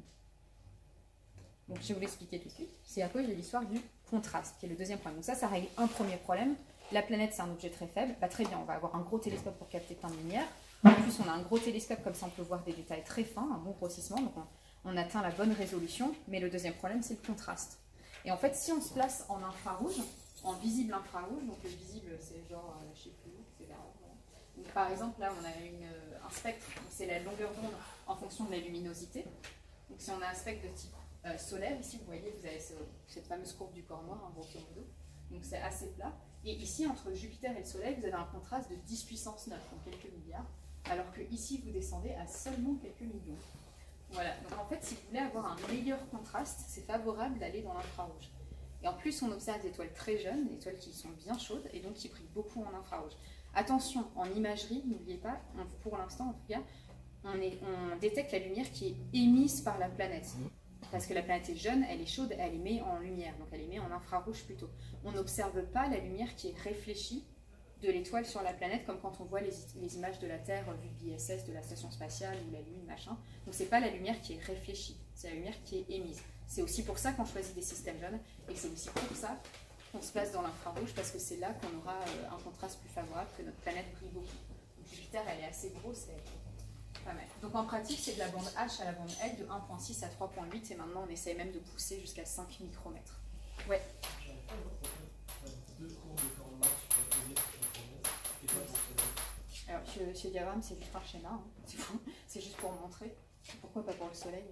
Donc je vais vous l'expliquer tout de suite. C'est à cause de l'histoire du contraste, qui est le deuxième problème. Donc ça, ça règle un premier problème. La planète, c'est un objet très faible. Bah, très bien, on va avoir un gros télescope pour capter plein de lumière. En plus, on a un gros télescope, comme ça on peut voir des détails très fins, un bon grossissement. Donc on, on atteint la bonne résolution. Mais le deuxième problème, c'est le contraste. Et en fait, si on se place en infrarouge, en visible infrarouge, donc le visible, c'est genre, euh, je sais plus, et cetera. Donc, par exemple, là, on a une, un spectre, c'est la longueur d'onde en fonction de la luminosité. Donc si on a un spectre de type Euh, solaire, ici vous voyez, vous avez ce, cette fameuse courbe du corps noir, hein, grosso modo, donc c'est assez plat, et ici entre Jupiter et le Soleil vous avez un contraste de dix puissance neuf, donc quelques milliards, alors que ici vous descendez à seulement quelques millions. Voilà, donc en fait si vous voulez avoir un meilleur contraste, c'est favorable d'aller dans l'infrarouge. Et en plus on observe des étoiles très jeunes, des étoiles qui sont bien chaudes, et donc qui brillent beaucoup en infrarouge. Attention, en imagerie, n'oubliez pas, on, pour l'instant en tout cas, on, est, on détecte la lumière qui est émise par la planète. Parce que la planète est jeune, elle est chaude, elle émet en lumière, donc elle émet en infrarouge plutôt. On n'observe pas la lumière qui est réfléchie de l'étoile sur la planète, comme quand on voit les, les images de la Terre vues de l'I S S, de la station spatiale ou la Lune, machin. Donc c'est pas la lumière qui est réfléchie, c'est la lumière qui est émise. C'est aussi pour ça qu'on choisit des systèmes jaunes, et c'est aussi pour ça qu'on se place dans l'infrarouge, parce que c'est là qu'on aura un contraste plus favorable, que notre planète brille beaucoup. Donc Jupiter, elle est assez grosse, c'est pas mal. Donc en pratique, c'est de la bande H à la bande L, de un virgule six à trois virgule huit, et maintenant on essaye même de pousser jusqu'à cinq micromètres. Ouais. Alors, chez, chez Diagramme, c'est juste par schéma, hein. C'est fou, c'est juste pour montrer. Pourquoi pas pour le soleil?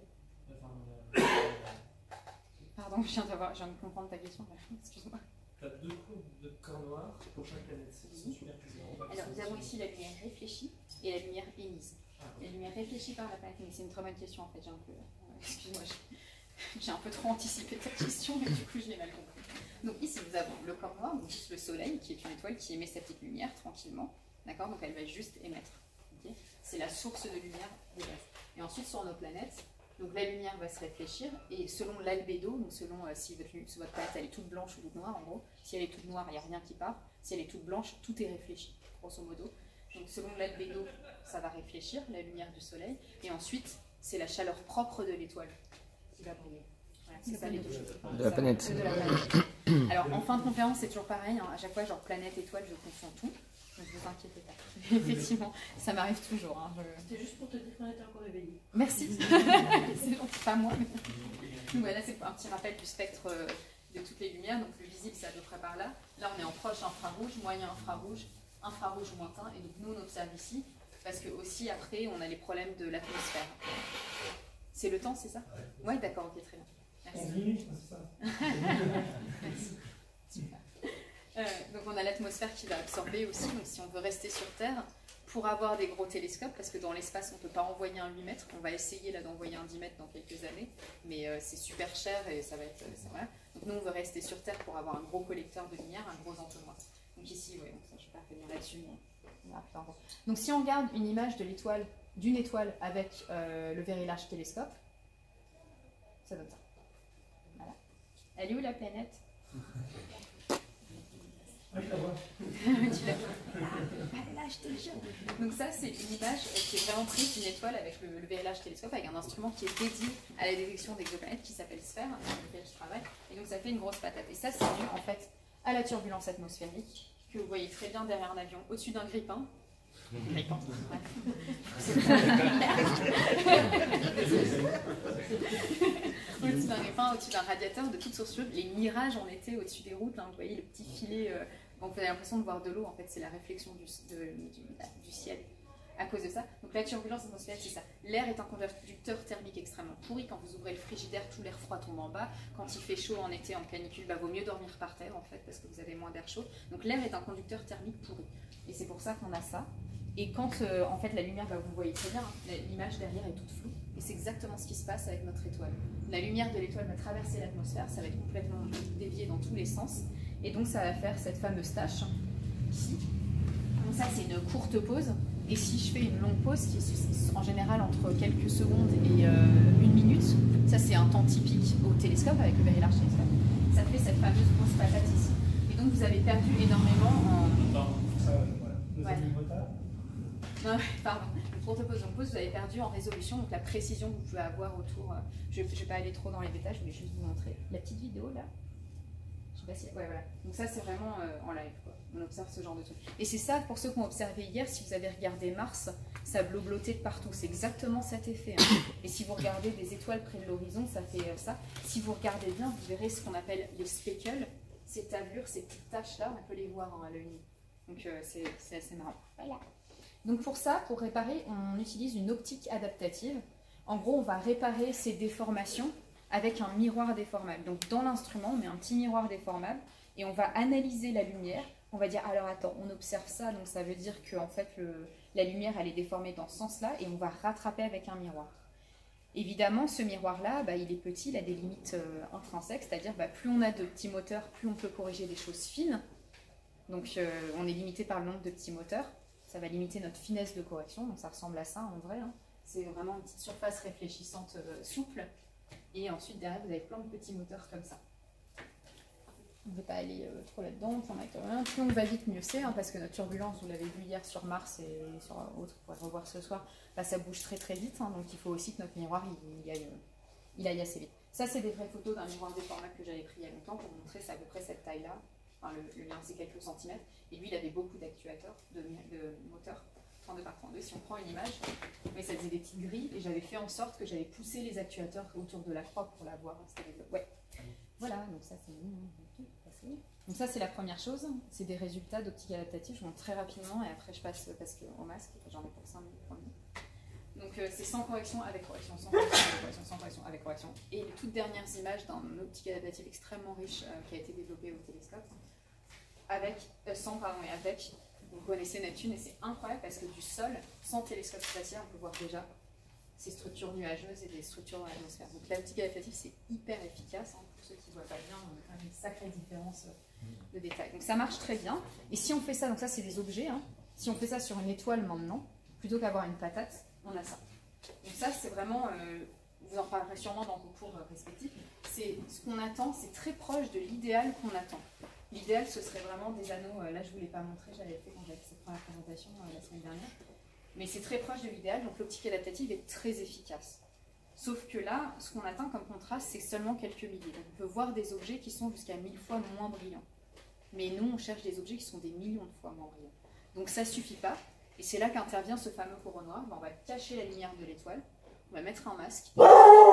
Pardon, je viens, je viens de comprendre ta question, excuse-moi. Tu as deux courbes de corps noir pour chaque planète, c'est super puissant. Alors, nous avons ici la lumière réfléchie et la lumière émise. Ah, La lumière réfléchie par la planète, mais c'est une très bonne question en fait, j'ai un peu... Euh, excuse-moi, j'ai un peu trop anticipé ta question, mais du coup, je l'ai mal compris. Donc ici, nous avons le corps noir, donc juste le soleil, qui est une étoile qui émet sa petite lumière tranquillement. D'accord? Donc elle va juste émettre. Okay, c'est la source de lumière de base. Et ensuite, sur nos planètes, donc la lumière va se réfléchir, et selon l'albédo, donc selon euh, si, votre, si votre planète elle est toute blanche ou toute noire, en gros, si elle est toute noire, il n'y a rien qui part. Si elle est toute blanche, tout est réfléchi, grosso modo. Donc selon l'albédo, ça va réfléchir, la lumière du soleil, et ensuite, c'est la chaleur propre de l'étoile qui va briller. Voilà, c'est ça les deux choses. De la planète. De la planète. Alors en fin de conférence, c'est toujours pareil, hein, à chaque fois, genre planète, étoile, je confonds tout. Donc ne vous inquiétez pas. Effectivement, ça m'arrive toujours. Hein, je... C'était juste pour te dire qu'on était encore réveillés. Merci. C'est gentil, pas moi. Mais... Donc voilà, c'est un petit rappel du spectre de toutes les lumières. Donc le visible, c'est à peu près par là. Là, on est en proche infrarouge, moyen infrarouge, infrarouge lointain. Et donc nous, on observe ici, parce que aussi après, on a les problèmes de l'atmosphère. C'est le temps, c'est ça? Ouais, d'accord, ok, très bien. Merci. c'est ça. Merci. Super. Euh, donc on a l'atmosphère qui va absorber aussi, donc si on veut rester sur Terre, pour avoir des gros télescopes, parce que dans l'espace on ne peut pas envoyer un huit mètres, on va essayer là d'envoyer un dix mètres dans quelques années, mais euh, c'est super cher et ça va être... Ça, voilà. Donc nous on veut rester sur Terre pour avoir un gros collecteur de lumière, un gros entonnoir. Donc ici, ouais, donc ça, je ne vais pas revenir là-dessus, mais... Donc si on regarde une image de l'étoile, d'une étoile avec euh, le Very Large Telescope, ça donne ça. Voilà. Elle est où la planète? Ah, je la vois. Tu la vois. Ah, là, je te jure. Donc ça, c'est une image qui est vraiment prise d'une étoile avec le, le Very Large Telescope, avec un instrument qui est dédié à la détection d'exoplanètes qui s'appelle SPHERE, avec lequel je travaille. Et donc ça fait une grosse patate. Et ça, c'est dû en fait à la turbulence atmosphérique, que vous voyez très bien derrière un avion, au-dessus d'un grippin. Grippin, au-dessus d'un grippin, au-dessus d'un radiateur, de toutes sortes de choses. Les mirages en été au-dessus des routes, hein, vous voyez le petit filet, euh, donc vous avez l'impression de voir de l'eau, en fait c'est la réflexion du, de, du, du ciel à cause de ça. Donc la turbulence atmosphérique, c'est ça. L'air est un conducteur thermique extrêmement pourri. Quand vous ouvrez le frigidaire, tout l'air froid tombe en bas. Quand il fait chaud en été, en canicule, bah, vaut mieux dormir par terre en fait, parce que vous avez moins d'air chaud. Donc l'air est un conducteur thermique pourri. Et c'est pour ça qu'on a ça. Et quand euh, en fait la lumière, bah, vous voyez très bien, hein, l'image derrière est toute floue. Et c'est exactement ce qui se passe avec notre étoile. La lumière de l'étoile va traverser l'atmosphère, ça va être complètement dévié dans tous les sens. Et donc ça va faire cette fameuse tache ici. Donc ça c'est une courte pause. Et si je fais une longue pause, qui est en général entre quelques secondes et euh, une minute, ça c'est un temps typique au télescope, avec le Very Large Telescope, ça fait cette fameuse grosse patate ici. Et donc vous avez perdu énormément en... Euh, voilà. Nous Ouais. avons du retard. Non, pardon, une courte pause, longue pause, vous avez perdu en résolution, donc la précision que vous pouvez avoir autour, euh, je ne vais pas aller trop dans les détails, je voulais juste vous montrer la petite vidéo là. Je sais pas si... Ouais, voilà. Donc ça c'est vraiment euh, en live, quoi. On observe ce genre de trucs. Et c'est ça, pour ceux qui ont observé hier, si vous avez regardé Mars, ça bleu-bleuté de partout. C'est exactement cet effet. Hein. Et si vous regardez des étoiles près de l'horizon, ça fait euh, ça. Si vous regardez bien, vous verrez ce qu'on appelle les speckles, ces tablures, ces petites taches-là, on peut les voir hein, à l'œil nu. Donc euh, c'est assez marrant. Voilà. Donc pour ça, pour réparer, on utilise une optique adaptative. En gros, on va réparer ces déformations avec un miroir déformable. Donc dans l'instrument, on met un petit miroir déformable et on va analyser la lumière. On va dire, alors attends, on observe ça, donc ça veut dire que en fait, le, la lumière, elle est déformée dans ce sens-là, et on va rattraper avec un miroir. Évidemment, ce miroir-là, bah, il est petit, il a des limites euh, intrinsèques, c'est-à-dire bah, plus on a de petits moteurs, plus on peut corriger des choses fines. Donc euh, on est limité par le nombre de petits moteurs, ça va limiter notre finesse de correction, donc ça ressemble à ça en vrai. Hein. C'est vraiment une petite surface réfléchissante euh, souple, et ensuite derrière, vous avez plein de petits moteurs comme ça. on ne veut pas aller euh, trop là-dedans, plus on, a... plus on va vite, mieux c'est, hein, parce que notre turbulence, vous l'avez vu hier sur Mars et sur autre, vous pourrez revoir ce soir, bah, ça bouge très très vite, hein, donc il faut aussi que notre miroir il, il, aille, il aille assez vite. Ça, c'est des vraies photos d'un miroir déformable que j'avais pris il y a longtemps pour vous montrer, c'est à peu près cette taille-là. Enfin, le, le mien, c'est quelques centimètres. Et lui, il avait beaucoup d'actuateurs, de, de moteurs, trente-deux par trente-deux. Si on prend une image, mais ça faisait des petites grilles. Et j'avais fait en sorte que j'avais poussé les actuateurs autour de la croix pour la voir. Ouais. Voilà, donc ça, c'est mignon. Donc ça, c'est la première chose. C'est des résultats d'optique adaptative. Je montre très rapidement et après, je passe parce que, au masque. J'en ai pour cinq minutes. Donc euh, c'est sans correction, avec correction, sans correction, avec correction, sans correction, avec correction. Et les toutes dernières images d'un optique adaptative extrêmement riche euh, qui a été développé au télescope, avec, euh, sans pardon, et avec, vous connaissez Neptune et c'est incroyable parce que du sol, sans télescope spatial, on peut voir déjà ces structures nuageuses et des structures dans l'atmosphère. Donc l'optique adaptative c'est hyper efficace, hein, pour ceux qui ne voient pas bien, on a quand même une sacrée différence de détail. Donc ça marche très bien. Et si on fait ça, donc ça c'est des objets, hein, si on fait ça sur une étoile maintenant, plutôt qu'avoir une patate, on a ça. Donc ça, c'est vraiment, euh, vous en parlerez sûrement dans vos cours respectifs, c'est ce qu'on attend, c'est très proche de l'idéal qu'on attend. L'idéal, ce serait vraiment des anneaux, euh, là je ne vous l'ai pas montré, j'avais fait quand j'avais fait cette première présentation euh, la semaine dernière, mais c'est très proche de l'idéal, donc l'optique adaptative est très efficace. Sauf que là, ce qu'on atteint comme contraste, c'est seulement quelques milliers. Donc on peut voir des objets qui sont jusqu'à mille fois moins brillants. Mais nous, on cherche des objets qui sont des millions de fois moins brillants. Donc ça ne suffit pas. Et c'est là qu'intervient ce fameux coraux noir. On va cacher la lumière de l'étoile, on va mettre un masque. Tu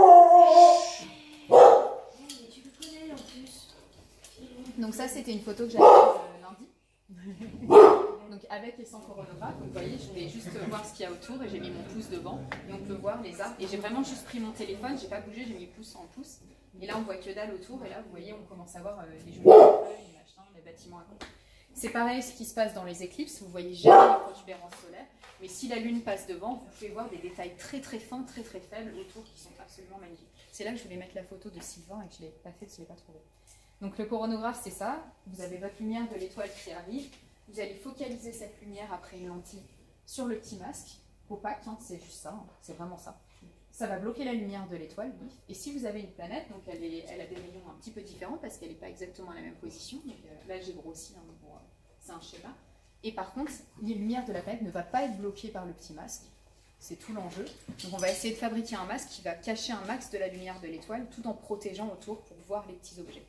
le connais en plus. Donc ça, c'était une photo que j'avais prise lundi. Donc avec et sans coronographe, vous voyez, je voulais juste voir ce qu'il y a autour et j'ai mis mon pouce devant et on peut voir les arbres. Et j'ai vraiment juste pris mon téléphone, j'ai pas bougé, j'ai mis pouce en pouce. Et là, on voit que dalle autour et là, vous voyez, on commence à voir euh, les jolies feuilles, les machins, les bâtiments à côté. C'est pareil ce qui se passe dans les éclipses, vous voyez jamais les protubérances solaires, mais si la Lune passe devant, vous pouvez voir des détails très très fins, très très faibles autour qui sont absolument magnifiques. C'est là que je voulais mettre la photo de Sylvain et que je ne l'ai pas faite, je ne l'ai pas trouvée. Donc le coronographe, c'est ça, vous avez votre lumière de l'étoile qui arrive, vous allez focaliser cette lumière après une lentille sur le petit masque, opaque, hein, c'est juste ça, hein, c'est vraiment ça. Ça va bloquer la lumière de l'étoile, et si vous avez une planète, donc elle, est, elle a des rayons un petit peu différents parce qu'elle n'est pas exactement à la même position, donc euh, là j'ai grossi, hein, bon, euh, c'est un schéma. Et par contre, les lumières de la planète ne va pas être bloquées par le petit masque, c'est tout l'enjeu. Donc on va essayer de fabriquer un masque qui va cacher un max de la lumière de l'étoile tout en protégeant autour pour voir les petits objets.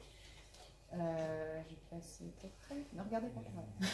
Euh, J'ai passé très près, ne regardez pas.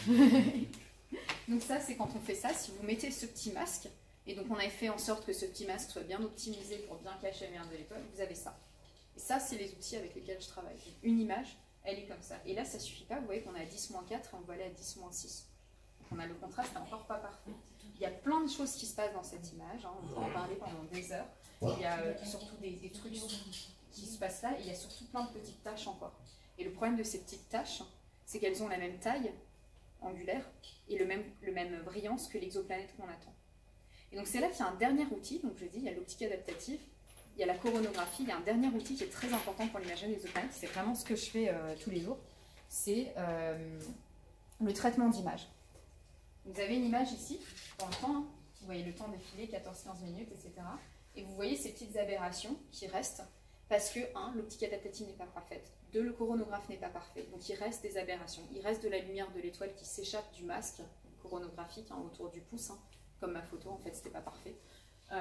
Ouais. Donc ça c'est quand on fait ça, si vous mettez ce petit masque, et donc on a fait en sorte que ce petit masque soit bien optimisé pour bien cacher la lumière de l'étoile, vous avez ça. Et ça c'est les outils avec lesquels je travaille. Donc, une image, elle est comme ça. Et là ça suffit pas, vous voyez qu'on est à dix moins quatre et on va aller à dix moins six. Donc on a le contraste encore pas parfait. Il y a plein de choses qui se passent dans cette image, hein. On peut en parler pendant des heures. Il y a euh, surtout des, des trucs qui se passent là, et il y a surtout plein de petites taches encore. Et le problème de ces petites taches, c'est qu'elles ont la même taille angulaire et le même, le même brillance que l'exoplanète qu'on attend. Et donc c'est là qu'il y a un dernier outil, donc je dis, il y a l'optique adaptative, il y a la coronographie, il y a un dernier outil qui est très important pour l'imagerie des exoplanètes, c'est vraiment ce que je fais euh, tous les jours, c'est euh, le traitement d'image. Vous avez une image ici, dans le temps, hein, vous voyez le temps défiler, quatorze quinze minutes, et cetera. Et vous voyez ces petites aberrations qui restent, parce que, un, l'optique adaptative n'est pas parfaite, deux, le coronographe n'est pas parfait, donc il reste des aberrations, il reste de la lumière de l'étoile qui s'échappe du masque coronographique, hein, autour du pouce, hein, comme ma photo, en fait, c'était pas parfait. Euh,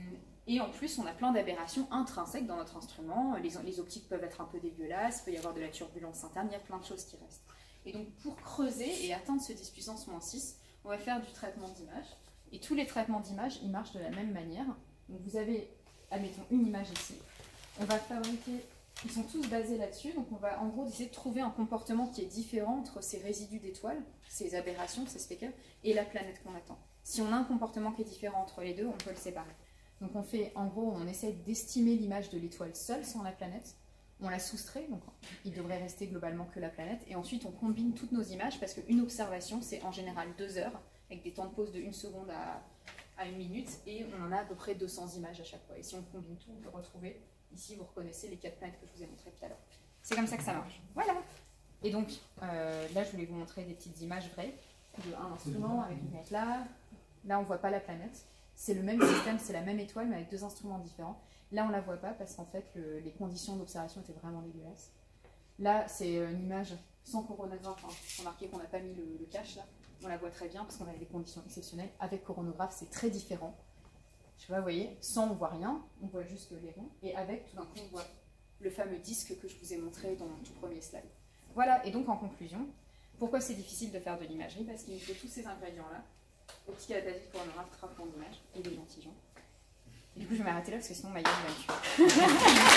et en plus, on a plein d'aberrations intrinsèques dans notre instrument, les, les optiques peuvent être un peu dégueulasses, il peut y avoir de la turbulence interne, il y a plein de choses qui restent. Et donc, pour creuser et atteindre ce dix puissance moins six, on va faire du traitement d'image. Et tous les traitements d'image, ils marchent de la même manière. Donc vous avez, admettons, une image ici. On va fabriquer, ils sont tous basés là-dessus. Donc on va en gros essayer de trouver un comportement qui est différent entre ces résidus d'étoiles, ces aberrations, ces speckles, et la planète qu'on attend. Si on a un comportement qui est différent entre les deux, on peut le séparer. Donc on fait, en gros, on essaie d'estimer l'image de l'étoile seule, sans la planète. On la soustrait, donc il devrait rester globalement que la planète. Et ensuite, on combine toutes nos images, parce qu'une observation, c'est en général deux heures, avec des temps de pause de une seconde à, à une minute, et on en a à peu près deux cents images à chaque fois. Et si on combine tout, on peut retrouver, ici, vous reconnaissez les quatre planètes que je vous ai montrées tout à l'heure. C'est comme ça que ça marche. Voilà. Et donc, euh, là, je voulais vous montrer des petites images vraies, de un instrument avec une planète là. Là, on ne voit pas la planète. C'est le même système, c'est la même étoile, mais avec deux instruments différents. Là, on ne la voit pas parce qu'en fait, le, les conditions d'observation étaient vraiment dégueulasses. Là, c'est une image sans coronographe. Hein. Remarquez qu'on n'a pas mis le, le cache là. On la voit très bien parce qu'on a des conditions exceptionnelles. Avec coronographe, c'est très différent. Je sais pas, vous voyez, sans on voit rien, on voit juste les ronds. Et avec, tout d'un coup, on voit le fameux disque que je vous ai montré dans mon tout premier slide. Voilà, et donc en conclusion, pourquoi c'est difficile de faire de l'imagerie? Parce qu'il nous faut tous ces ingrédients-là. Optique adaptative, coronographe, traitement d'image et des antigens. Et du coup, je vais m'arrêter là parce que sinon ma gueule va me tuer.